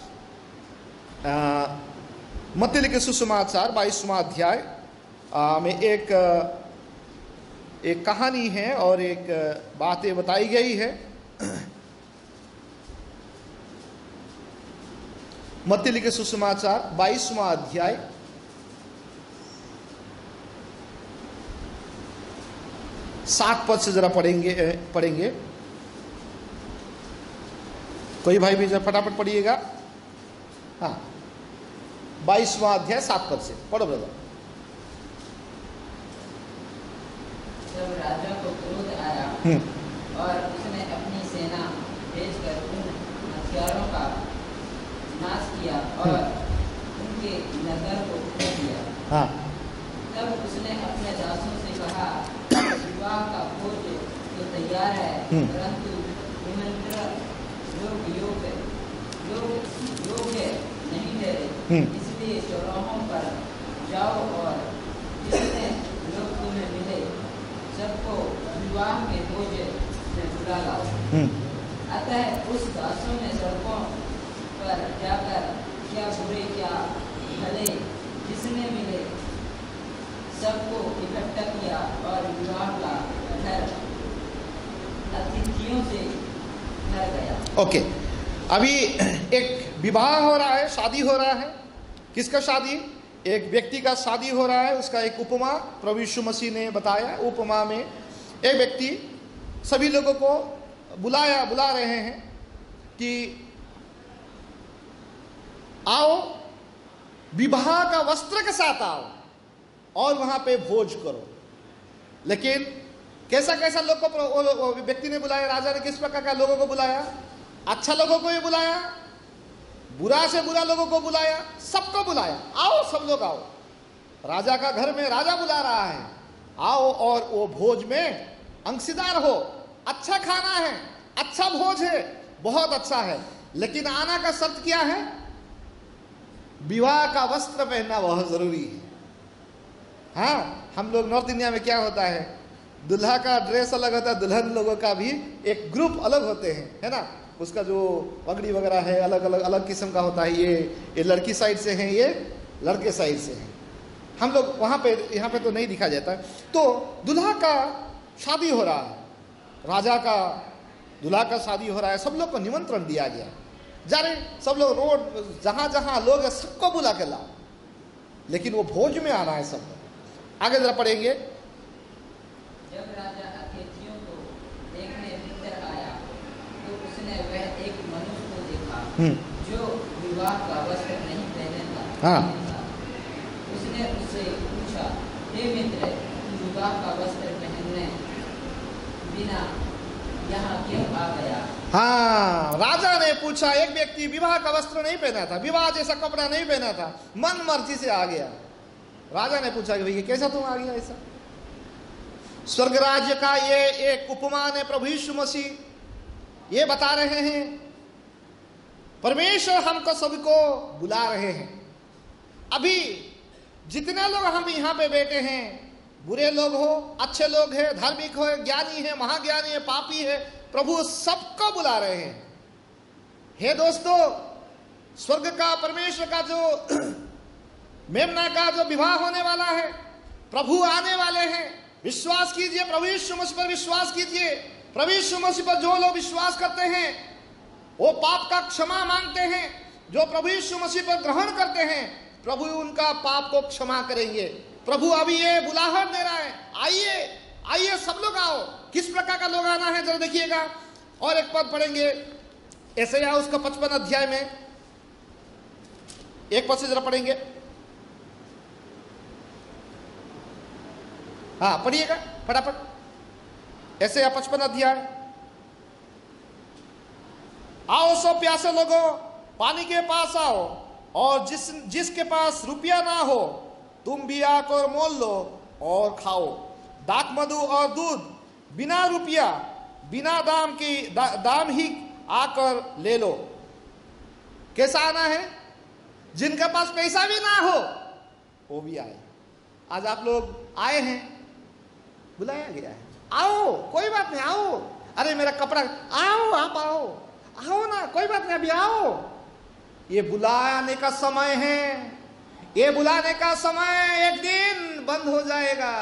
मत्ती लिखे सुसमाचार बाईसवां अध्याय आ, में एक एक कहानी है और एक बातें बताई गई है। मत्ती लिखे सुसमाचार बाईसवां अध्याय सात पद से जरा पढ़ेंगे पढ़ेंगे कोई भाई भी जरा फटाफट पढ़िएगा। हाँ, बाईसवां अध्याय सात पद से पढ़ो ब्रदर। जब राजा को क्रोध आया और उसने अपनी सेना भेजकर उन हथियारों का नाश किया और उनके नगर को तोड़ दिया। हाँ, तब उसने अपने दासों से कहा, विवाह का भोज तो तैयार है, परंतु निमंत्रण लोग योग्य लोग योग्य नहीं ठहरे। इसलिए चौराहों पर जाओ और जितने लोग तुम्हें मिले सबको विवाह के भोज में बुला लाओ। अतः उस दासों ने सड़कों पर जाकर क्या बुरे क्या भले जिसने मिले सबको इकट्ठा किया और विवाह का घर अतिथियों से भर गया। ओके, अभी एक विवाह हो रहा है, शादी हो रहा है। किसका शादी? एक व्यक्ति का शादी हो रहा है। उसका एक उपमा प्रभु यीशु मसीह ने बताया। उपमा में एक व्यक्ति सभी लोगों को बुलाया बुला रहे हैं कि आओ, विवाह का वस्त्र के साथ आओ और वहां पे भोज करो। लेकिन कैसा कैसा लोग को व्यक्ति ने बुलाया? राजा ने किस प्रकार का लोगों को बुलाया? अच्छा लोगों को ही बुलाया, बुरा से बुरा लोगों को बुलाया, सबको बुलाया। आओ, सब लोग आओ, राजा का घर में राजा बुला रहा है, आओ और वो भोज में अंशीदार हो। अच्छा खाना है, अच्छा भोज है, बहुत अच्छा है। लेकिन आना का शर्त क्या है? विवाह का वस्त्र पहनना बहुत जरूरी है। हाँ, हम लोग नॉर्थ इंडिया में क्या होता है, दुल्हा का ड्रेस अलग होता है, दुल्हन लोगों का भी एक ग्रुप अलग होते हैं, है ना। उसका जो पगड़ी वगैरह है अलग अलग अलग किस्म का होता है। ये ये लड़की साइड से है, ये लड़के साइड से है। हम लोग वहाँ पे, यहाँ पे तो नहीं दिखा जाता। तो दुल्हा का शादी हो रहा है, राजा का दुल्हा का शादी हो रहा है। सब लोग को निमंत्रण दिया गया, जा रहे सब लोग, रोड जहाँ जहाँ लोग है सबको बुला के लाओ। लेकिन वो भोज में आना है सब। आगे जरा पढ़ेंगे। जब राजा अतिथियों को देखने भीतर आया तो उसने वह एक मनुष्य को देखा जो विवाह का वस्त्र नहीं पहने था। हाँ। उसने उससे पूछा, हे मित्र, तू विवाह का वस्त्र पहनने बिना यहाँ क्यों आ गया? हाँ, राजा ने पूछा। एक व्यक्ति विवाह का वस्त्र नहीं पहना था, विवाह जैसा कपड़ा नहीं पहना था, मन मर्जी से आ गया। राजा ने पूछा कि भैया कैसा तुम आ गया ऐसा? स्वर्ग राज्य का ये एक उपमा ने प्रभु यीशु मसीह ये बता रहे हैं। परमेश्वर हमको सबको बुला रहे हैं। अभी जितने लोग हम यहाँ पे बैठे हैं, बुरे लोग हो, अच्छे लोग हैं, धार्मिक हो, ज्ञानी है, महाज्ञानी है, पापी है, प्रभु सबको बुला रहे हैं। हे दोस्तों, स्वर्ग का, परमेश्वर का जो मेमना का जो विवाह होने वाला है, प्रभु आने वाले हैं। विश्वास कीजिए, प्रभु यीशु मसीह पर विश्वास कीजिए। प्रभु यीशु मसीह पर जो लोग विश्वास करते हैं वो पाप का क्षमा मांगते हैं। जो प्रभु यीशु मसीह पर ग्रहण करते हैं, प्रभु उनका पाप को क्षमा करेंगे। प्रभु अभी ये बुलाहट दे रहा है, आइए आइए सब लोग आओ। किस प्रकार का लोग आना है जरा देखिएगा। और एक पद पढ़ेंगे यशायाह उसका पचपन अध्याय में, एक पद से जरा पढ़ेंगे। हाँ, पढ़िएगा फटाफट। यशायाह पचपन अध्याय। आओ सब प्यासे लोगों, पानी के पास आओ, और जिस जिसके पास रुपया ना हो तुम भी आकर मोल लो और खाओ। दाख मधु और दूध बिना रुपया बिना दाम की दा, दाम ही आकर ले लो। कैसा आना है? जिनके पास पैसा भी ना हो वो भी आए। आज आप लोग आए हैं, बुलाया गया है, आओ कोई बात नहीं, आओ, अरे मेरा कपड़ा, आओ आप आओ, आओ ना कोई बात नहीं, अभी आओ। ये बुलाने का समय है, ये बुलाने का समय एक दिन बंद हो जाएगा।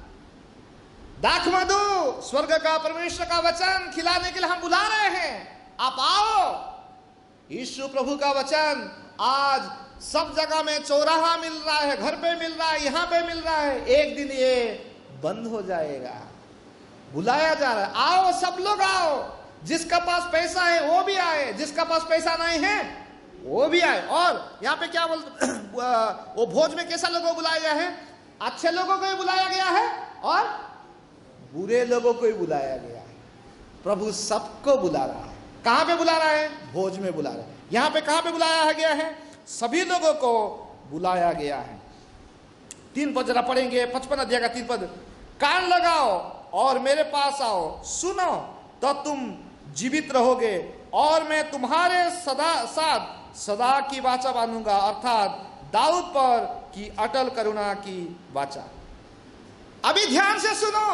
दाख मधु स्वर्ग का, परमेश्वर का वचन खिलाने के लिए हम बुला रहे हैं, आप आओ। यीशु प्रभु का वचन आज सब जगह में, चौराहा मिल रहा है, घर पे मिल रहा है, यहां पे मिल रहा है, एक दिन ये बंद हो जाएगा। बुलाया जा रहा है, आओ सब लोग आओ, जिसका पास पैसा है वो भी आए, जिसका पास पैसा नहीं है वो भी आए। और यहाँ पे क्या बोलते, वो भोज में कैसा लोगों को बुलाया गया है? अच्छे लोगों को ही बुलाया गया है और बुरे लोगों को ही बुलाया गया है। प्रभु सबको बुला रहा है। कहां पे बुला रहा है? भोज में बुला रहा है। यहां पे कहां पे बुलाया गया है? सभी लोगों को बुलाया गया है। तीन पद जरा पढ़ेंगे, पचपन अध्याय का तीन पद। कान लगाओ और मेरे पास आओ, सुनो तो तुम जीवित रहोगे और मैं तुम्हारे सदा साथ सदा की वाचा बांधूंगा, अर्थात दाऊद पर की अटल करुणा की वाचा। अभी ध्यान से सुनो।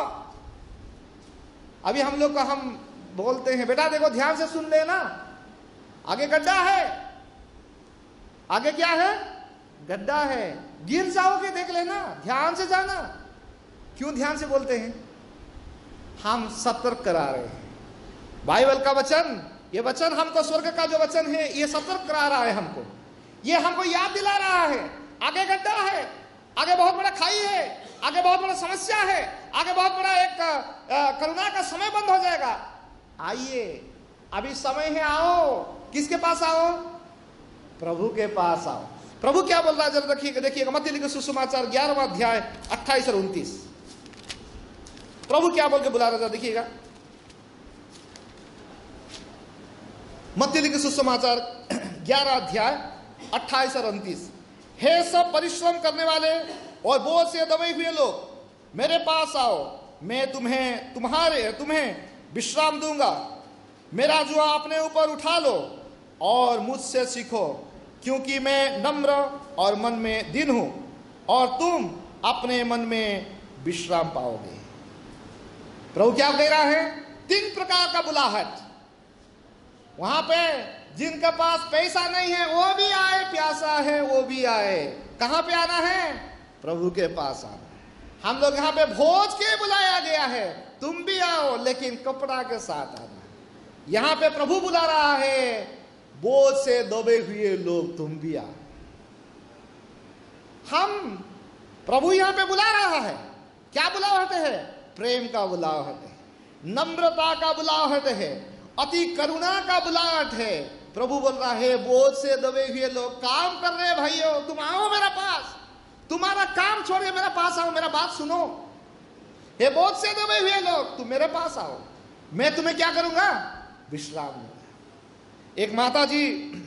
अभी हम लोग को हम बोलते हैं, बेटा देखो ध्यान से सुन लेना, आगे गड्ढा है, आगे क्या है? गड्ढा है, गिर जाओगे, देख लेना, ध्यान से जाना। क्यों ध्यान से बोलते हैं? हम सतर्क करा रहे हैं। बाइबल का वचन, ये वचन हमको, स्वर्ग का जो वचन है, ये सतर्क करा रहा है हमको, ये हमको याद दिला रहा है आगे गड्ढा है, आगे बहुत बड़ा खाई है, आगे बहुत बड़ा समस्या है, आगे बहुत बड़ा एक करुणा का समय बंद हो जाएगा। आइए, अभी समय है, आओ। किसके पास आओ? प्रभु के पास आओ। प्रभु क्या बोल रहा है जरा देखिएगा, देखिएगा मत्ती लिखित सुसमाचार ग्यारहवां अध्याय अट्ठाईस और उनतीस। प्रभु क्या बोल के बुला रहा था, देखिएगा। मत्ती लिखित सुसमाचार ग्यारह अध्याय अट्ठाईस और उनतीस। हे सब परिश्रम करने वाले और बोझ से दबे हुए लोग, मेरे पास आओ, मैं तुम्हें तुम्हारे तुम्हें विश्राम दूंगा। मेरा जुआ अपने ऊपर उठा लो और मुझसे सीखो, क्योंकि मैं नम्र और मन में दीन हूं, और तुम अपने मन में विश्राम पाओगे। प्रभु क्या कह रहा है? तीन प्रकार का बुलाहट। वहां पे जिनके पास पैसा नहीं है वो भी आए, प्यासा है वो भी आए। कहां पे आना है? प्रभु के पास आना। हम लोग यहाँ पे भोज के बुलाया गया है, तुम भी आओ, लेकिन कपड़ा के साथ आना। यहाँ पे प्रभु बुला रहा है, बोझ से दबे हुए लोग तुम भी आओ। हम प्रभु यहाँ पे बुला रहा है। क्या बुलाहट है? प्रेम का बुलाहट है, नम्रता का बुलाहट है, अति करुणा का बुलाहट है। प्रभु बोल रहा है, बोझ से दबे हुए लोग, काम कर रहे भाइयों, तुम आओ मेरे पास, तुम्हारा काम छोड़िए, मेरे पास आओ, मेरा बात सुनो। हे बोझ से दबे हुए लोग, तुम मेरे पास आओ, मैं तुम्हें क्या करूंगा? विश्राम दूंगा। एक माता जी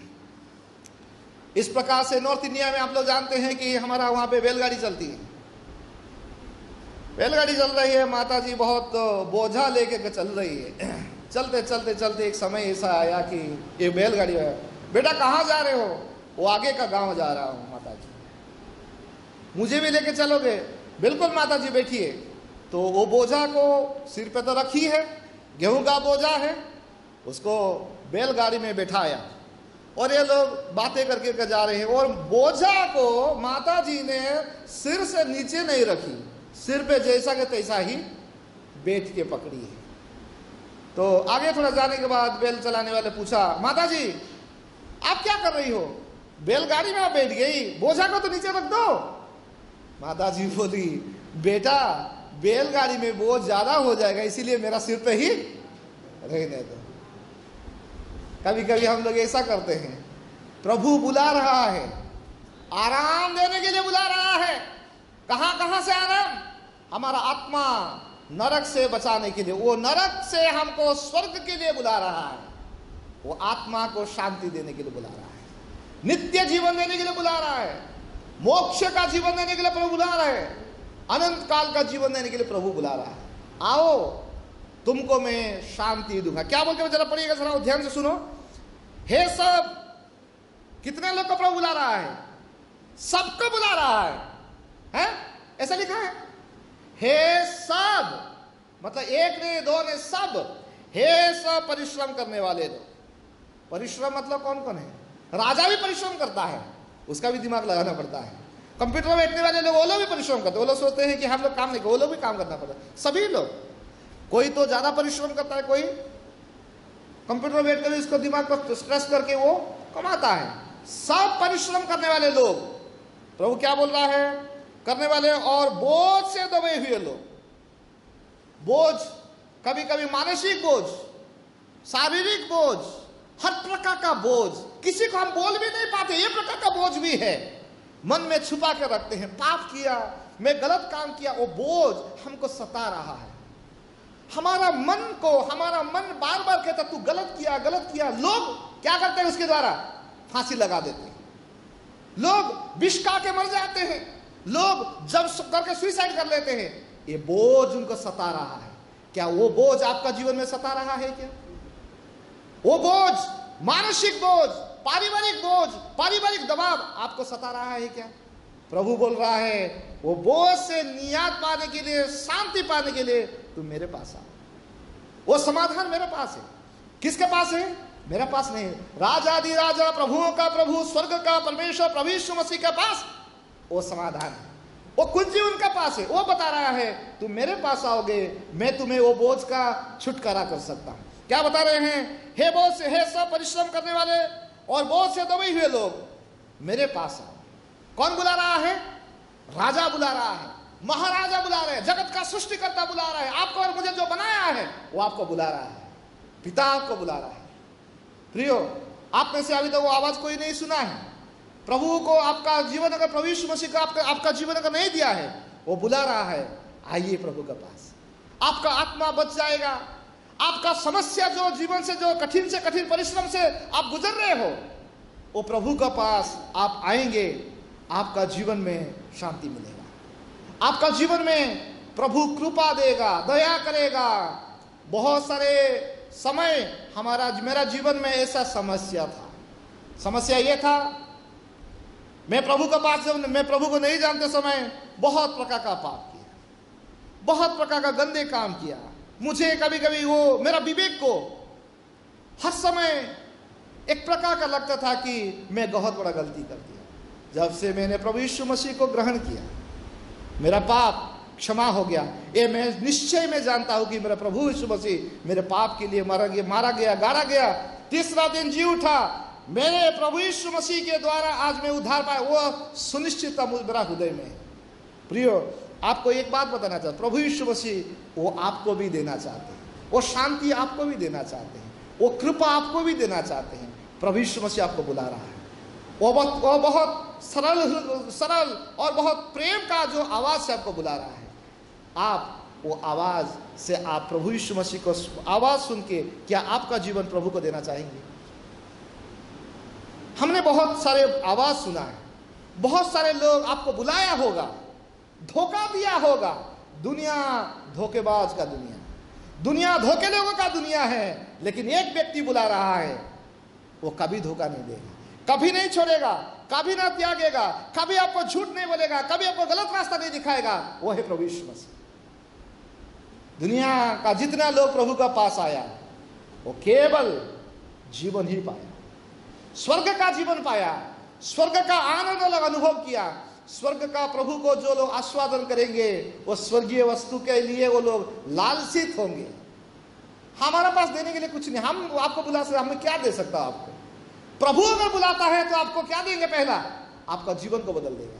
इस प्रकार से, नॉर्थ इंडिया में आप लोग जानते हैं कि हमारा वहां पे बैलगाड़ी चलती है, बैलगाड़ी चल रही है, माता जी बहुत बोझा लेके चल रही है। चलते चलते चलते एक समय ऐसा आया कि ये बैलगाड़ी है, बेटा कहाँ जा रहे हो? वो आगे का गांव जा रहा हूँ माता जी, मुझे भी लेके चलोगे? बिल्कुल माता जी बैठिए। तो वो बोझा को सिर पे तो रखी है, गेहूं का बोझा है, उसको बैलगाड़ी में बैठाया और ये लोग बातें करके जा रहे हैं। और बोझा को माता जी ने सिर से नीचे नहीं रखी, सिर पे जैसा के तैसा ही बैठ के पकड़ी है। तो आगे थोड़ा जाने के बाद बैल चलाने वाले पूछा, माता जी आप क्या कर रही हो? बैलगाड़ी में आप बैठ गई, बोझा को तो नीचे रख दो। माता जी बोली, बेटा बैलगाड़ी में बोझ ज्यादा हो जाएगा, इसीलिए मेरा सिर पे ही रहने दो। कभी कभी हम लोग ऐसा करते हैं। प्रभु बुला रहा है, आराम देने के लिए बुला रहा है। कहां कहां से आराम? हमारा आत्मा नरक से बचाने के लिए, वो नरक से हमको स्वर्ग के लिए बुला रहा है, वो आत्मा को शांति देने के लिए बुला रहा है, नित्य जीवन देने के लिए बुला रहा है, मोक्ष का जीवन देने के लिए प्रभु बुला रहा है, अनंत काल का जीवन देने के लिए प्रभु बुला रहा है। आओ तुमको मैं शांति दूंगा। क्या बोलते हो जरा पढ़िएगा, जरा ध्यान से सुनो। हे सब कितने लोग को प्रभु बुला रहा है? सबको बुला रहा है, हैं? ऐसा लिखा है, हे सब, मतलब एक ने दो ने, सब, हे सब परिश्रम करने वाले लोग। परिश्रम मतलब कौन कौन है? राजा भी परिश्रम करता है, उसका भी दिमाग लगाना पड़ता है। कंप्यूटर में बैठने वाले लोग, वो लोग भी परिश्रम करते हैं। वो लोग सोचते हैं कि हम लोग काम नहीं करते, वो लोग भी काम करना पड़ता है, सभी लोग। कोई तो ज्यादा परिश्रम करता है, कोई कंप्यूटर में बैठ कर इसको दिमाग को स्ट्रेस करके वो कमाता है। सब परिश्रम करने वाले लोग, प्रभु क्या बोल रहा है? करने वाले और बोझ से दबे हुए लोग। बोझ, कभी कभी मानसिक बोझ, शारीरिक बोझ, हर प्रकार का बोझ, किसी को हम बोल भी नहीं पाते, ये प्रकार का बोझ भी है, मन में छुपा के रखते हैं। पाप किया, मैं गलत काम किया, वो बोझ हमको सता रहा है। हमारा मन को, हमारा मन बार बार कहता तू गलत किया, गलत किया। लोग क्या करते हैं? उसके द्वारा फांसी लगा देते हैं, लोग विष खा के मर जाते हैं, लोग जब करके सुसाइड कर लेते हैं। ये बोझ उनको सता रहा है। क्या वो बोझ आपका जीवन में सता रहा है? क्या वो बोझ, मानसिक बोझ, पारिवारिक बोझ, पारिवारिक दबाव आपको सता रहा है क्या? प्रभु बोल रहा है वो बोझ से निजात पाने के लिए, शांति पाने के लिए तुम मेरे पास आओ। वो समाधान मेरे पास है। किसके पास है? मेरे पास नहीं। राजादि राजा, प्रभुओं का प्रभु, स्वर्ग का परमेश्वर, प्रभु यीशु मसीह के पास वो समाधान है, वो कुंजी उनका पास है। वो बता रहा है तुम मेरे पास आओगे, मैं तुम्हें वो बोझ का छुटकारा कर सकता हूं। क्या बता रहे हैं? हे बोझ से, हे सब परिश्रम करने वाले और बोझ से दबे हुए लोग, मेरे पास आओ। कौन बुला रहा है? राजा बुला रहा है, महाराजा बुला रहे हैं, जगत का सृष्टिकर्ता बुला रहा है। आपको और मुझे जो बनाया है वो आपको बुला रहा है, पिता आपको बुला रहा है। प्रियो, आप में से अभी तक तो वो आवाज कोई नहीं सुना है। प्रभु को आपका जीवन अगर प्रभु यीशु मसीह का आपका आपका जीवन अगर नहीं दिया है, वो बुला रहा है, आइए प्रभु के पास। आपका आत्मा बच जाएगा। आपका समस्या, जो जीवन से जो कठिन से कठिन परिश्रम से आप गुजर रहे हो, वो प्रभु के पास आप आएंगे, आपका जीवन में शांति मिलेगा। आपका जीवन में प्रभु कृपा देगा, दया करेगा। बहुत सारे समय हमारा मेरा जीवन में ऐसा समस्या था। समस्या ये था, मैं प्रभु के पास जब मैं प्रभु को नहीं जानते समय बहुत प्रकार का पाप किया, बहुत प्रकार का गंदे काम किया। मुझे कभी कभी वो मेरा विवेक को हर समय एक प्रकार का लगता था कि मैं बहुत बड़ा गलती कर दिया। जब से मैंने प्रभु यीशु मसीह को ग्रहण किया, मेरा पाप क्षमा हो गया। ये मैं निश्चय में जानता हूं कि मेरा प्रभु यीशु मसीह मेरे पाप के लिए मारा गया, मारा गया, गाड़ा गया, तीसरा दिन जी उठा। मेरे प्रभु यीशु मसीह के द्वारा आज मैं उद्धार पाया, वो सुनिश्चितता मुझ मेरा हृदय में है। प्रियो, आपको एक बात बताना चाहता, प्रभु यीशु मसीह वो आपको भी देना चाहते हैं, वो शांति आपको भी देना चाहते हैं, वो कृपा आपको भी देना चाहते हैं। प्रभु यीशु मसीह आपको बुला रहा है। वो बहुत वो बहुत सरल सरल और बहुत प्रेम का जो आवाज से आपको बुला रहा है। आप वो आवाज से, आप प्रभु यीशु मसीह को आवाज सुन के क्या आपका जीवन प्रभु को देना चाहेंगे? हमने बहुत सारे आवाज सुना है, बहुत सारे लोग आपको बुलाया होगा, धोखा दिया होगा। दुनिया धोखेबाज का दुनिया, दुनिया धोखे लोगों का दुनिया है। लेकिन एक व्यक्ति बुला रहा है, वो कभी धोखा नहीं देगा, कभी नहीं छोड़ेगा, कभी ना त्यागेगा, कभी आपको झूठ नहीं बोलेगा, कभी आपको गलत रास्ता नहीं दिखाएगा। वो है प्रभु यीशु मसीह। दुनिया का जितना लोग प्रभु का पास आया, वो केवल जीवन ही पाया, स्वर्ग का जीवन पाया, स्वर्ग का आनंद लोग अनुभव किया। स्वर्ग का प्रभु को जो लोग आस्वादन करेंगे, वो स्वर्गीय वस्तु के लिए वो लोग लालसित होंगे। हमारे पास देने के लिए कुछ नहीं, हम आपको बुला सकते, हमें क्या दे सकता है आपको? प्रभु अगर बुलाता है तो आपको क्या देंगे? पहला, आपका जीवन को बदल देगा।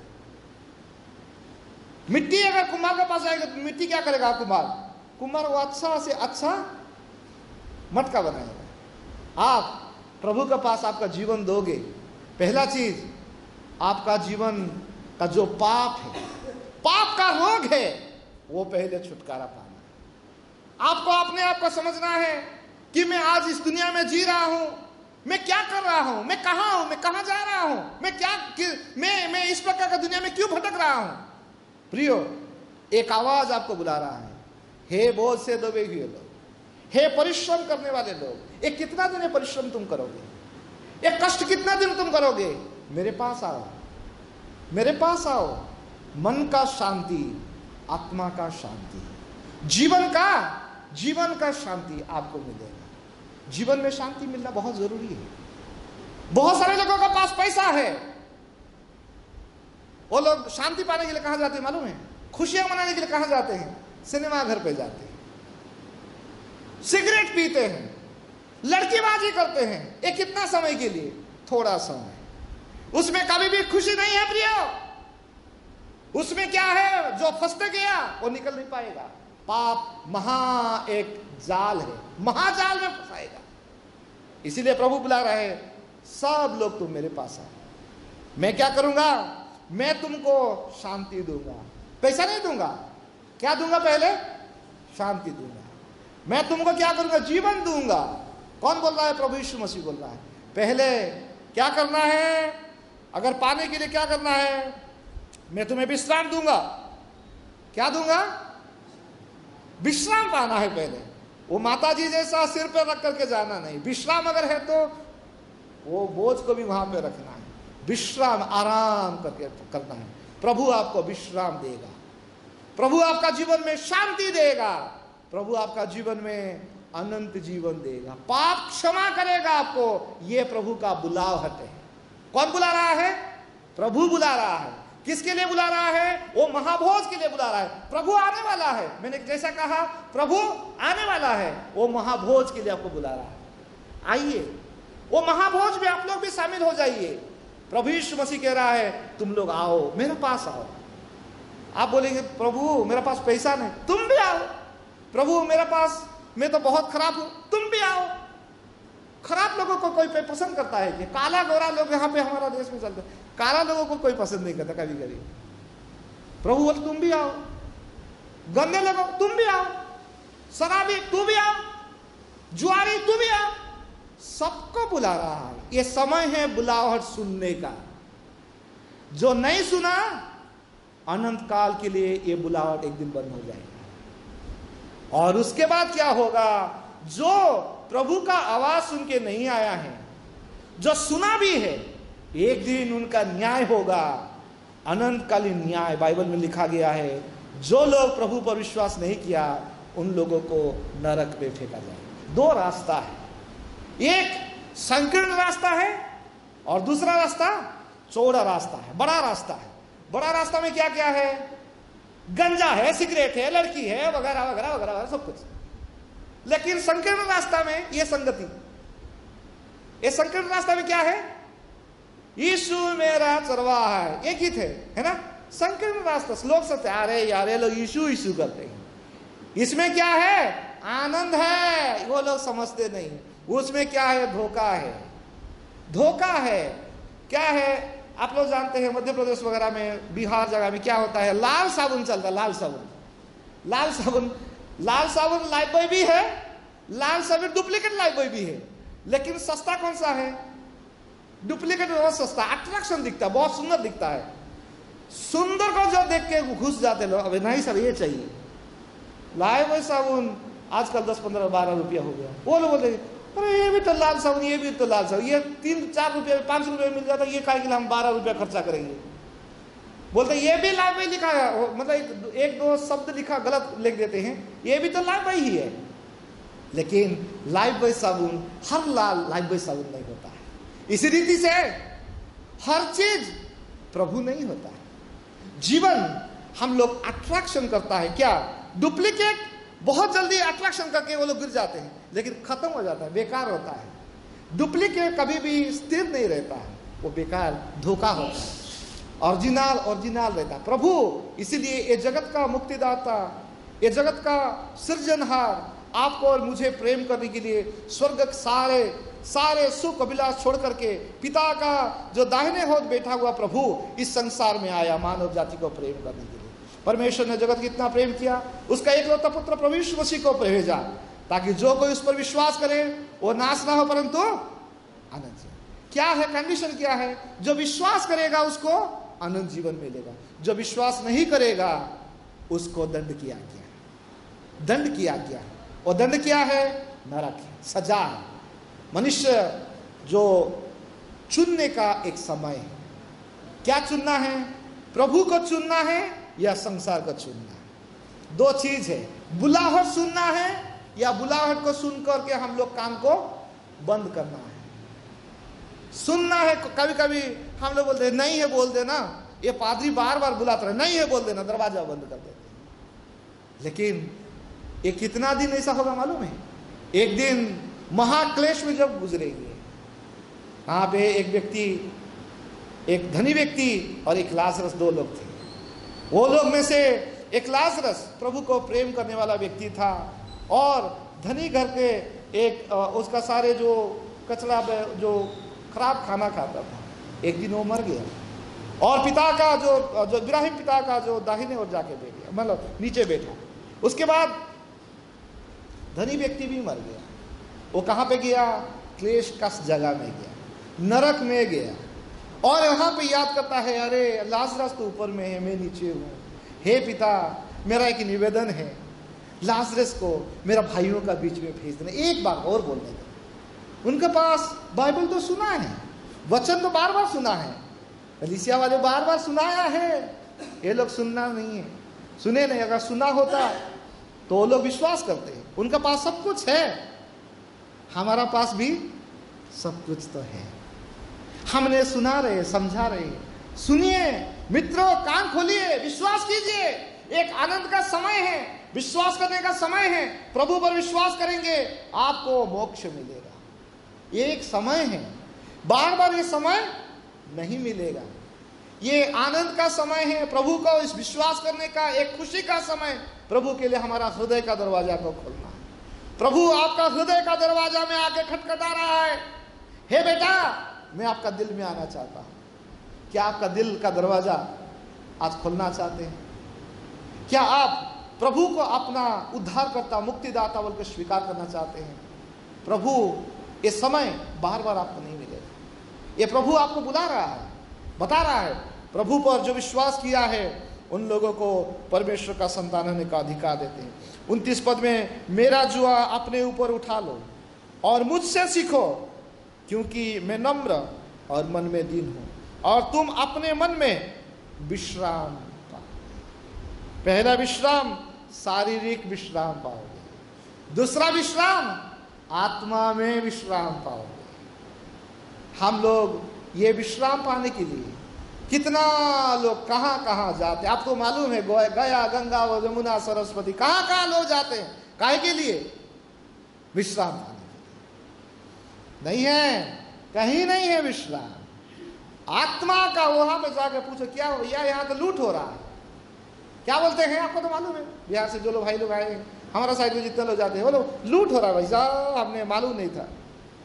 मिट्टी अगर कुम्हार के पास आएगा तो मिट्टी क्या करेगा? कुम्हार कुम्हार वो अच्छा से अच्छा मटका बनाएगा। आप प्रभु के पास आपका जीवन दोगे, पहला चीज आपका जीवन का जो पाप है, पाप का रोग है, वो पहले छुटकारा पाना। आपको अपने आप को समझना है कि मैं आज इस दुनिया में जी रहा हूं, मैं क्या कर रहा हूं, मैं कहां हूं, मैं कहां जा रहा हूं, मैं क्या मैं मैं इस प्रकार का दुनिया में क्यों भटक रहा हूं? प्रियो, एक आवाज आपको बुला रहा है, हे बोझ से दबे हुए लोग, हे परिश्रम करने वाले लोग। एक कितना दिन परिश्रम तुम करोगे? ये कष्ट कितना दिन तुम करोगे? मेरे पास आओ, मेरे पास आओ। मन का शांति, आत्मा का शांति, जीवन का जीवन का शांति आपको मिलेगा। जीवन में शांति मिलना बहुत जरूरी है। बहुत सारे लोगों के पास पैसा है, वो लोग शांति पाने के लिए कहां जाते हैं मालूम है? खुशियां मनाने के लिए कहां जाते हैं? सिनेमा घर पे जाते हैं, सिगरेट पीते हैं, लड़कीबाजी करते हैं। ये कितना समय के लिए? थोड़ा समय। उसमें कभी भी खुशी नहीं है प्रियो। उसमें क्या है? जो फंस गया वो निकल नहीं पाएगा। पाप महा एक जाल है, महाजाल में फंसाएगा। इसीलिए प्रभु बुला रहे हैं, सब लोग तुम मेरे पास आओ। मैं क्या करूंगा? मैं तुमको शांति दूंगा। पैसा नहीं दूंगा, क्या दूंगा? पहले शांति दूंगा। मैं तुमको क्या करूंगा? जीवन दूंगा। कौन बोल रहा है? प्रभु यीशु मसीह बोल रहा है। पहले क्या करना है? अगर पाने के लिए क्या करना है? मैं तुम्हें विश्राम दूंगा। क्या दूंगा? विश्राम पाना है पहले। वो माता जी जैसा सिर पे रख करके जाना नहीं। विश्राम अगर है तो वो बोझ को भी वहां पे रखना है। विश्राम आराम करके करना है। प्रभु आपको विश्राम देगा, प्रभु आपका जीवन में शांति देगा, प्रभु आपका जीवन में अनंत जीवन देगा, पाप क्षमा करेगा आपको। ये प्रभु का बुलाहट है। कौन बुला रहा है? प्रभु बुला रहा है। किसके लिए बुला रहा है? वो महाभोज के लिए बुला रहा है। प्रभु आने वाला है। मैंने जैसा कहा, प्रभु आने वाला है, वो महाभोज के लिए आपको बुला रहा है। आइए, वो महाभोज में आप लोग भी शामिल हो जाइए। प्रभु यीशु मसीह कह रहा है, तुम लोग आओ, मेरे पास आओ। आप बोलेंगे, प्रभु मेरे पास पैसा नहीं, तुम भी आओ। प्रभु मेरे पास, मैं तो बहुत खराब हूं, तुम भी आओ। खराब लोगों को कोई पसंद करता है कि? काला गोरा लोग यहाँ पे हमारा देश में चलते, काला लोगों को कोई पसंद नहीं करता कभी कभी। प्रभु बोले तुम भी आओ। गंदे लोगों तुम भी आओ, शराबी तू भी आओ, जुआरी तू भी आओ। सबको बुला रहा है। ये समय है बुलाहट सुनने का। जो नहीं सुना, अनंत काल के लिए ये बुलाहट एक दिन बंद हो जाएगा। और उसके बाद क्या होगा? जो प्रभु का आवाज सुन के नहीं आया है, जो सुना भी है, एक दिन उनका न्याय होगा, अनंतकालीन न्याय। बाइबल में लिखा गया है, जो लोग प्रभु पर विश्वास नहीं किया उन लोगों को नरक में फेंका जाएगा। दो रास्ता है, एक संकीर्ण रास्ता है और दूसरा रास्ता चौड़ा रास्ता है, बड़ा रास्ता है। बड़ा रास्ता में क्या क्या है? गंजा है, सिगरेट है, लड़की है, वगैरह वगैरह वगैरह सब कुछ। लेकिन संकीर्ण रास्ता में ये संगति, ये संकीर्ण रास्ता में क्या है? यीशु मेरा चरवाहा है, ये गीत है, है ना? संकीर्ण रास्ता। लोग सोचते हैं अरे यार ये लोग यीशु यीशु करते हैं, इसमें क्या है? आनंद है। वो लोग समझते नहीं, उसमें क्या है? धोखा है, धोखा है। क्या है? आप लोग जानते हैं मध्य प्रदेश वगैरह में, बिहार जगह में क्या होता है? लाल साबुन चलता है, लाल साबुन, लाल साबुन। लाल साबुन लाइफबॉय भी है, लाल साबुन डुप्लीकेट लाइफबॉय भी है। लेकिन सस्ता कौन सा है? डुप्लीकेट बहुत सस्ता, अट्रैक्शन दिखता है, बहुत सुंदर दिखता है। सुंदर को जो देख के घुस जाते लोग, अबे नहीं सर ये चाहिए। लाइफबॉय साबुन आजकल दस पंद्रह बारह रुपया हो गया। वो लोग बोलते अरे ये भी तो लाल साबुन, ये भी तो लाल साबुन, ये तीन चार रुपये पांच रुपये मिल जाता, ये काहे के लिए हम बारह रुपया खर्चा करेंगे? बोलते ये भी लाइफबॉय लिखा है, मतलब एक, एक दो शब्द लिखा गलत लिख देते हैं, ये भी तो लाइफबॉय ही है। लेकिन लाइफबॉय साबुन, हर लाल लाइफबॉय साबुन नहीं होता है। इसी रीति से हर चीज प्रभु नहीं होता है। जीवन हम लोग अट्रैक्शन करता है, क्या? डुप्लीकेट बहुत जल्दी अट्रैक्शन करके वो लोग गिर जाते हैं, लेकिन खत्म हो जाता है, बेकार होता है। डुप्लीकेट कभी भी स्थिर नहीं रहता है, वो बेकार धोखा होता है। ओरिजिनल ओरिजिनल रहता है प्रभु। इसीलिए ये जगत का मुक्तिदाता, ये जगत का सृजनहार आपको और मुझे प्रेम करने के लिए स्वर्ग सारे सारे सुख अभिलाष छोड़ करके पिता का जो दाहिने हाथ बैठा हुआ प्रभु इस संसार में आया मानव जाति को प्रेम करने के लिए। परमेश्वर ने जगत कितना प्रेम किया, उसका एकलौता पुत्र प्रभु यीशु मसीह को भेजा, ताकि जो कोई उस पर विश्वास करे वो नाश ना हो परंतु आनंद जीवन। क्या है कंडीशन? क्या है? जो विश्वास करेगा उसको अनंत जीवन मिलेगा, जो विश्वास नहीं करेगा उसको दंड किया गया, दंड किया गया। और दंड क्या है? नरक है, सजा है। मनुष्य जो चुनने का एक समय है। क्या चुनना है? प्रभु को चुनना है या संसार को चुनना है? दो चीज है, बुलाहट सुनना है या बुलाहट को सुन करके हम लोग काम को बंद करना है। सुनना है, कभी कभी हम लोग बोलते हैं नहीं है बोल देना, ये पादरी बार बार बुलाते रहे, नहीं है बोल देना, दरवाजा बंद कर देते हैं। लेकिन ये कितना दिन ऐसा होगा मालूम है? एक दिन महाक्लेश में जब गुजरेंगे, वहां पे एक व्यक्ति, एक धनी व्यक्ति और एक लाजरस, दो लोग थे। वो लोग में से एक लाजरस प्रभु को प्रेम करने वाला व्यक्ति था और धनी घर के एक उसका सारे जो कचरा जो खराब खाना खाता था। एक दिन वो मर गया और पिता का जो जो इब्राहिम पिता का जो दाहिने ओर जाके बैठ गया, मतलब नीचे बैठा। उसके बाद धनी व्यक्ति भी मर गया। वो कहाँ पे गया? क्लेश का जगह में गया, नरक में गया। और यहाँ पे याद करता है, अरे लाजरस तो ऊपर में है, मैं नीचे हूँ। हे पिता, मेरा एक निवेदन है, लाजरस को मेरा भाइयों का बीच में भेज देना, एक बार और बोलने का। उनके पास बाइबल तो सुना है, वचन तो बार बार सुना है, कलीसिया वाले बार बार सुनाया है, ये लोग सुनना नहीं है, सुने नहीं। अगर सुना होता तो वो लोग विश्वास करते हैं, उनके पास सब कुछ है। हमारा पास भी सब कुछ तो है, हमने सुना रहे, समझा रहे। सुनिए मित्रों, कान खोलिए, विश्वास कीजिए। एक आनंद का समय है, विश्वास करने का समय है। प्रभु पर विश्वास करेंगे, आपको मोक्ष मिलेगा। ये एक समय है, बार बार ये समय नहीं मिलेगा। ये आनंद का समय है, प्रभु को इस विश्वास करने का, एक खुशी का समय। प्रभु के लिए हमारा हृदय का दरवाजा को खोलना है। प्रभु आपका हृदय का दरवाजा में आके खटखटा रहा है, हे बेटा, मैं आपका दिल में आना चाहता हूं। क्या आपका दिल का दरवाजा आज खोलना चाहते हैं? क्या आप प्रभु को अपना उद्धारकर्ता, मुक्तिदाता बोलकर स्वीकार करना चाहते हैं? प्रभु, ये समय बार बार आपको नहीं मिलेगा। ये प्रभु आपको बुला रहा है, बता रहा है, प्रभु पर जो विश्वास किया है उन लोगों को परमेश्वर का संतान होने का अधिकार देते हैं। उनतीस पद में, मेरा जुआ अपने ऊपर उठा लो और मुझसे सीखो, क्योंकि मैं नम्र और मन में दीन हूं, और तुम अपने मन में विश्राम पाओगे। पहला विश्राम शारीरिक विश्राम पाओगे, दूसरा विश्राम आत्मा में विश्राम पाओगे। हम लोग ये विश्राम पाने के लिए कितना लोग कहाँ कहाँ जाते, आपको मालूम है, गया, गंगा व यमुना, सरस्वती, कहाँ कहाँ लोग जाते हैं। काहे के लिए? विश्राम पाने के लिए। नहीं है, कहीं नहीं है विश्राम। आत्मा का वहां पे जाके पूछो, क्या हो या यहाँ तो लूट हो रहा है। क्या बोलते हैं, आपको तो मालूम है, बिहार से जो लोग भाई लोग आए हैं, हमारा साइड में जितने लोग जाते हैं वो लोग, लूट हो रहा है भाई साहब, हमने मालूम नहीं था।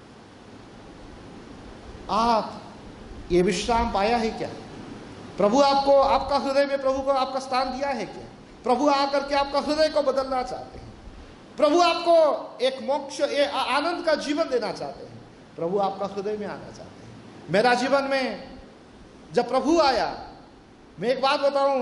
आप ये विश्राम पाया है क्या? प्रभु आपको, आपका हृदय में प्रभु को आपका स्थान दिया है क्या? प्रभु आकर के आपका हृदय को बदलना चाहते हैं। प्रभु आपको एक मोक्ष, एक आनंद का जीवन देना चाहते हैं। प्रभु आपका हृदय में आना चाहते हैं। मेरा जीवन में जब प्रभु आया, मैं एक बात बताऊं,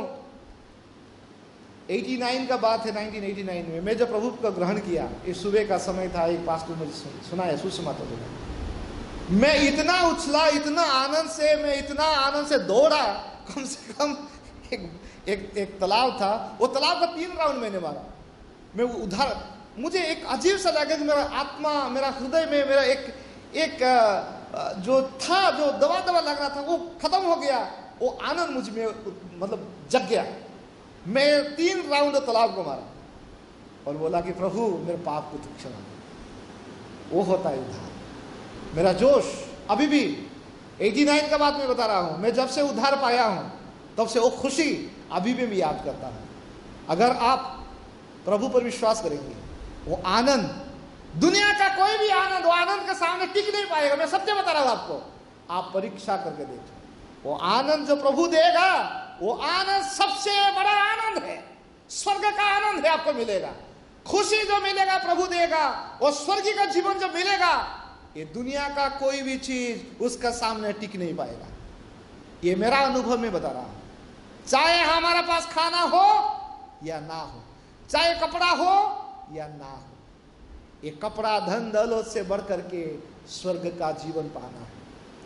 नवासी का बात है, नाइनटीन एटी नाइन में मैं जब प्रभु को ग्रहण किया, इस सुबह का समय था, एक पास्टर मुझे सुना है, सुषमा, मैं इतना उछला, इतना आनंद से, मैं इतना आनंद से दौड़ा, कम से कम एक एक, एक तालाब था, वो तालाब का तीन राउंड मैंने मारा। मैं उधर, मुझे एक अजीब सा लगा कि मेरा आत्मा, मेरा हृदय में मेरा एक एक जो था, जो दबा दबा लग रहा था, वो खत्म हो गया। वो आनंद मुझ में मतलब जग गया। मैं तीन राउंड तालाब को मारा और बोला कि प्रभु मेरे पाप को क्षमा दो। वो होता है उद्धार। मेरा जोश अभी भी, नवासी का बात मैं बता रहा हूं, मैं जब से उद्धार पाया हूं तब से वो खुशी अभी भी मैं याद करता हूं। अगर आप प्रभु पर विश्वास करेंगे, वो आनंद, दुनिया का कोई भी आनंद, वो आनंद के सामने टिक नहीं पाएगा। मैं सत्य बता रहा हूं आपको, आप परीक्षा करके देखो। वो आनंद जो प्रभु देगा, वो आनंद सबसे बड़ा आनंद है, स्वर्ग का आनंद है, आपको मिलेगा। खुशी जो मिलेगा प्रभु देगा, वो स्वर्ग का जीवन जो मिलेगा, ये दुनिया का कोई भी चीज उसका सामने टिक नहीं पाएगा। ये मेरा अनुभव में बता रहा हूं। चाहे हमारा पास खाना हो या ना हो, चाहे कपड़ा हो या ना हो, ये कपड़ा धन दौलत से बढ़ करके स्वर्ग का जीवन पाना है।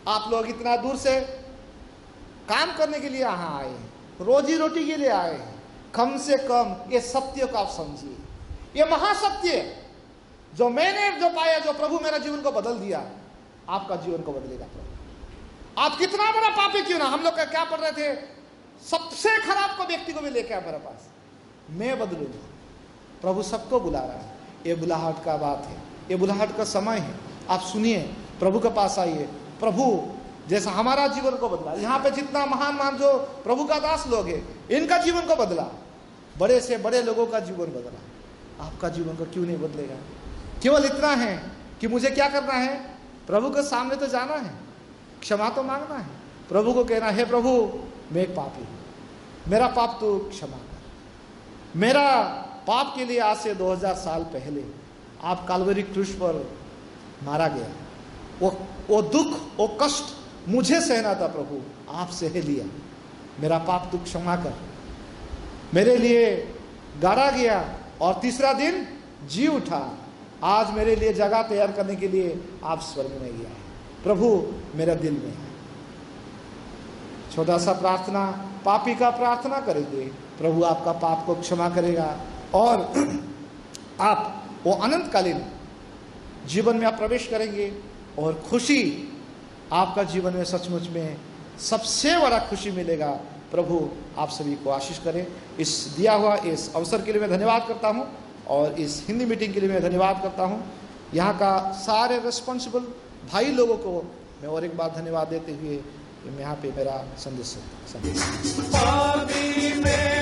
आप लोग इतना दूर से काम करने के लिए यहाँ आए, रोजी रोटी के लिए आए, कम से कम ये सत्य को आप समझिए। ये महासत्य जो मैंने जो पाया, जो प्रभु मेरा जीवन को बदल दिया, आपका जीवन को बदलेगा प्रभु। आप कितना बड़ा पापी क्यों ना, हम लोग क्या पढ़ रहे थे, सबसे खराब को व्यक्ति को भी लेके आए मेरे पास, मैं बदलूंगा। प्रभु सबको बुला रहा है, ये बुलाहट का बात है, ये बुलाहट का समय है। आप सुनिए, प्रभु के पास आइए। प्रभु जैसा हमारा जीवन को बदला, यहाँ पे जितना महान महान जो प्रभु का दास लोग हैं, इनका जीवन को बदला, बड़े से बड़े लोगों का जीवन बदला, आपका जीवन को क्यों नहीं बदलेगा? केवल इतना है कि मुझे क्या करना है, प्रभु के सामने तो जाना है, क्षमा तो मांगना है, प्रभु को कहना है, प्रभु मैं एक पापी हूँ, मेरा पाप तो क्षमा कर। मेरा पाप के लिए आज से दो हज़ार साल पहले आप काल्वरी क्रूस पर मारा गया, वो वो दुख, वो कष्ट मुझे सहना था, प्रभु आप सह लिया। मेरा पाप तू क्षमा कर, मेरे लिए गाड़ा गया और तीसरा दिन जी उठा। आज मेरे लिए जगह तैयार करने के लिए आप स्वर्ग में गया है। प्रभु मेरा दिल में है। छोटा सा प्रार्थना, पापी का प्रार्थना करेंगे, प्रभु आपका पाप को क्षमा करेगा और आप वो अनंतकालीन जीवन में आप प्रवेश करेंगे और खुशी आपका जीवन में सचमुच में सबसे बड़ा खुशी मिलेगा। प्रभु आप सभी को आशीष करें। इस दिया हुआ इस अवसर के लिए मैं धन्यवाद करता हूं और इस हिंदी मीटिंग के लिए मैं धन्यवाद करता हूं। यहाँ का सारे रिस्पॉन्सिबल भाई लोगों को मैं और एक बार धन्यवाद देते हुए मैं यहाँ पे मेरा संदेश संदेश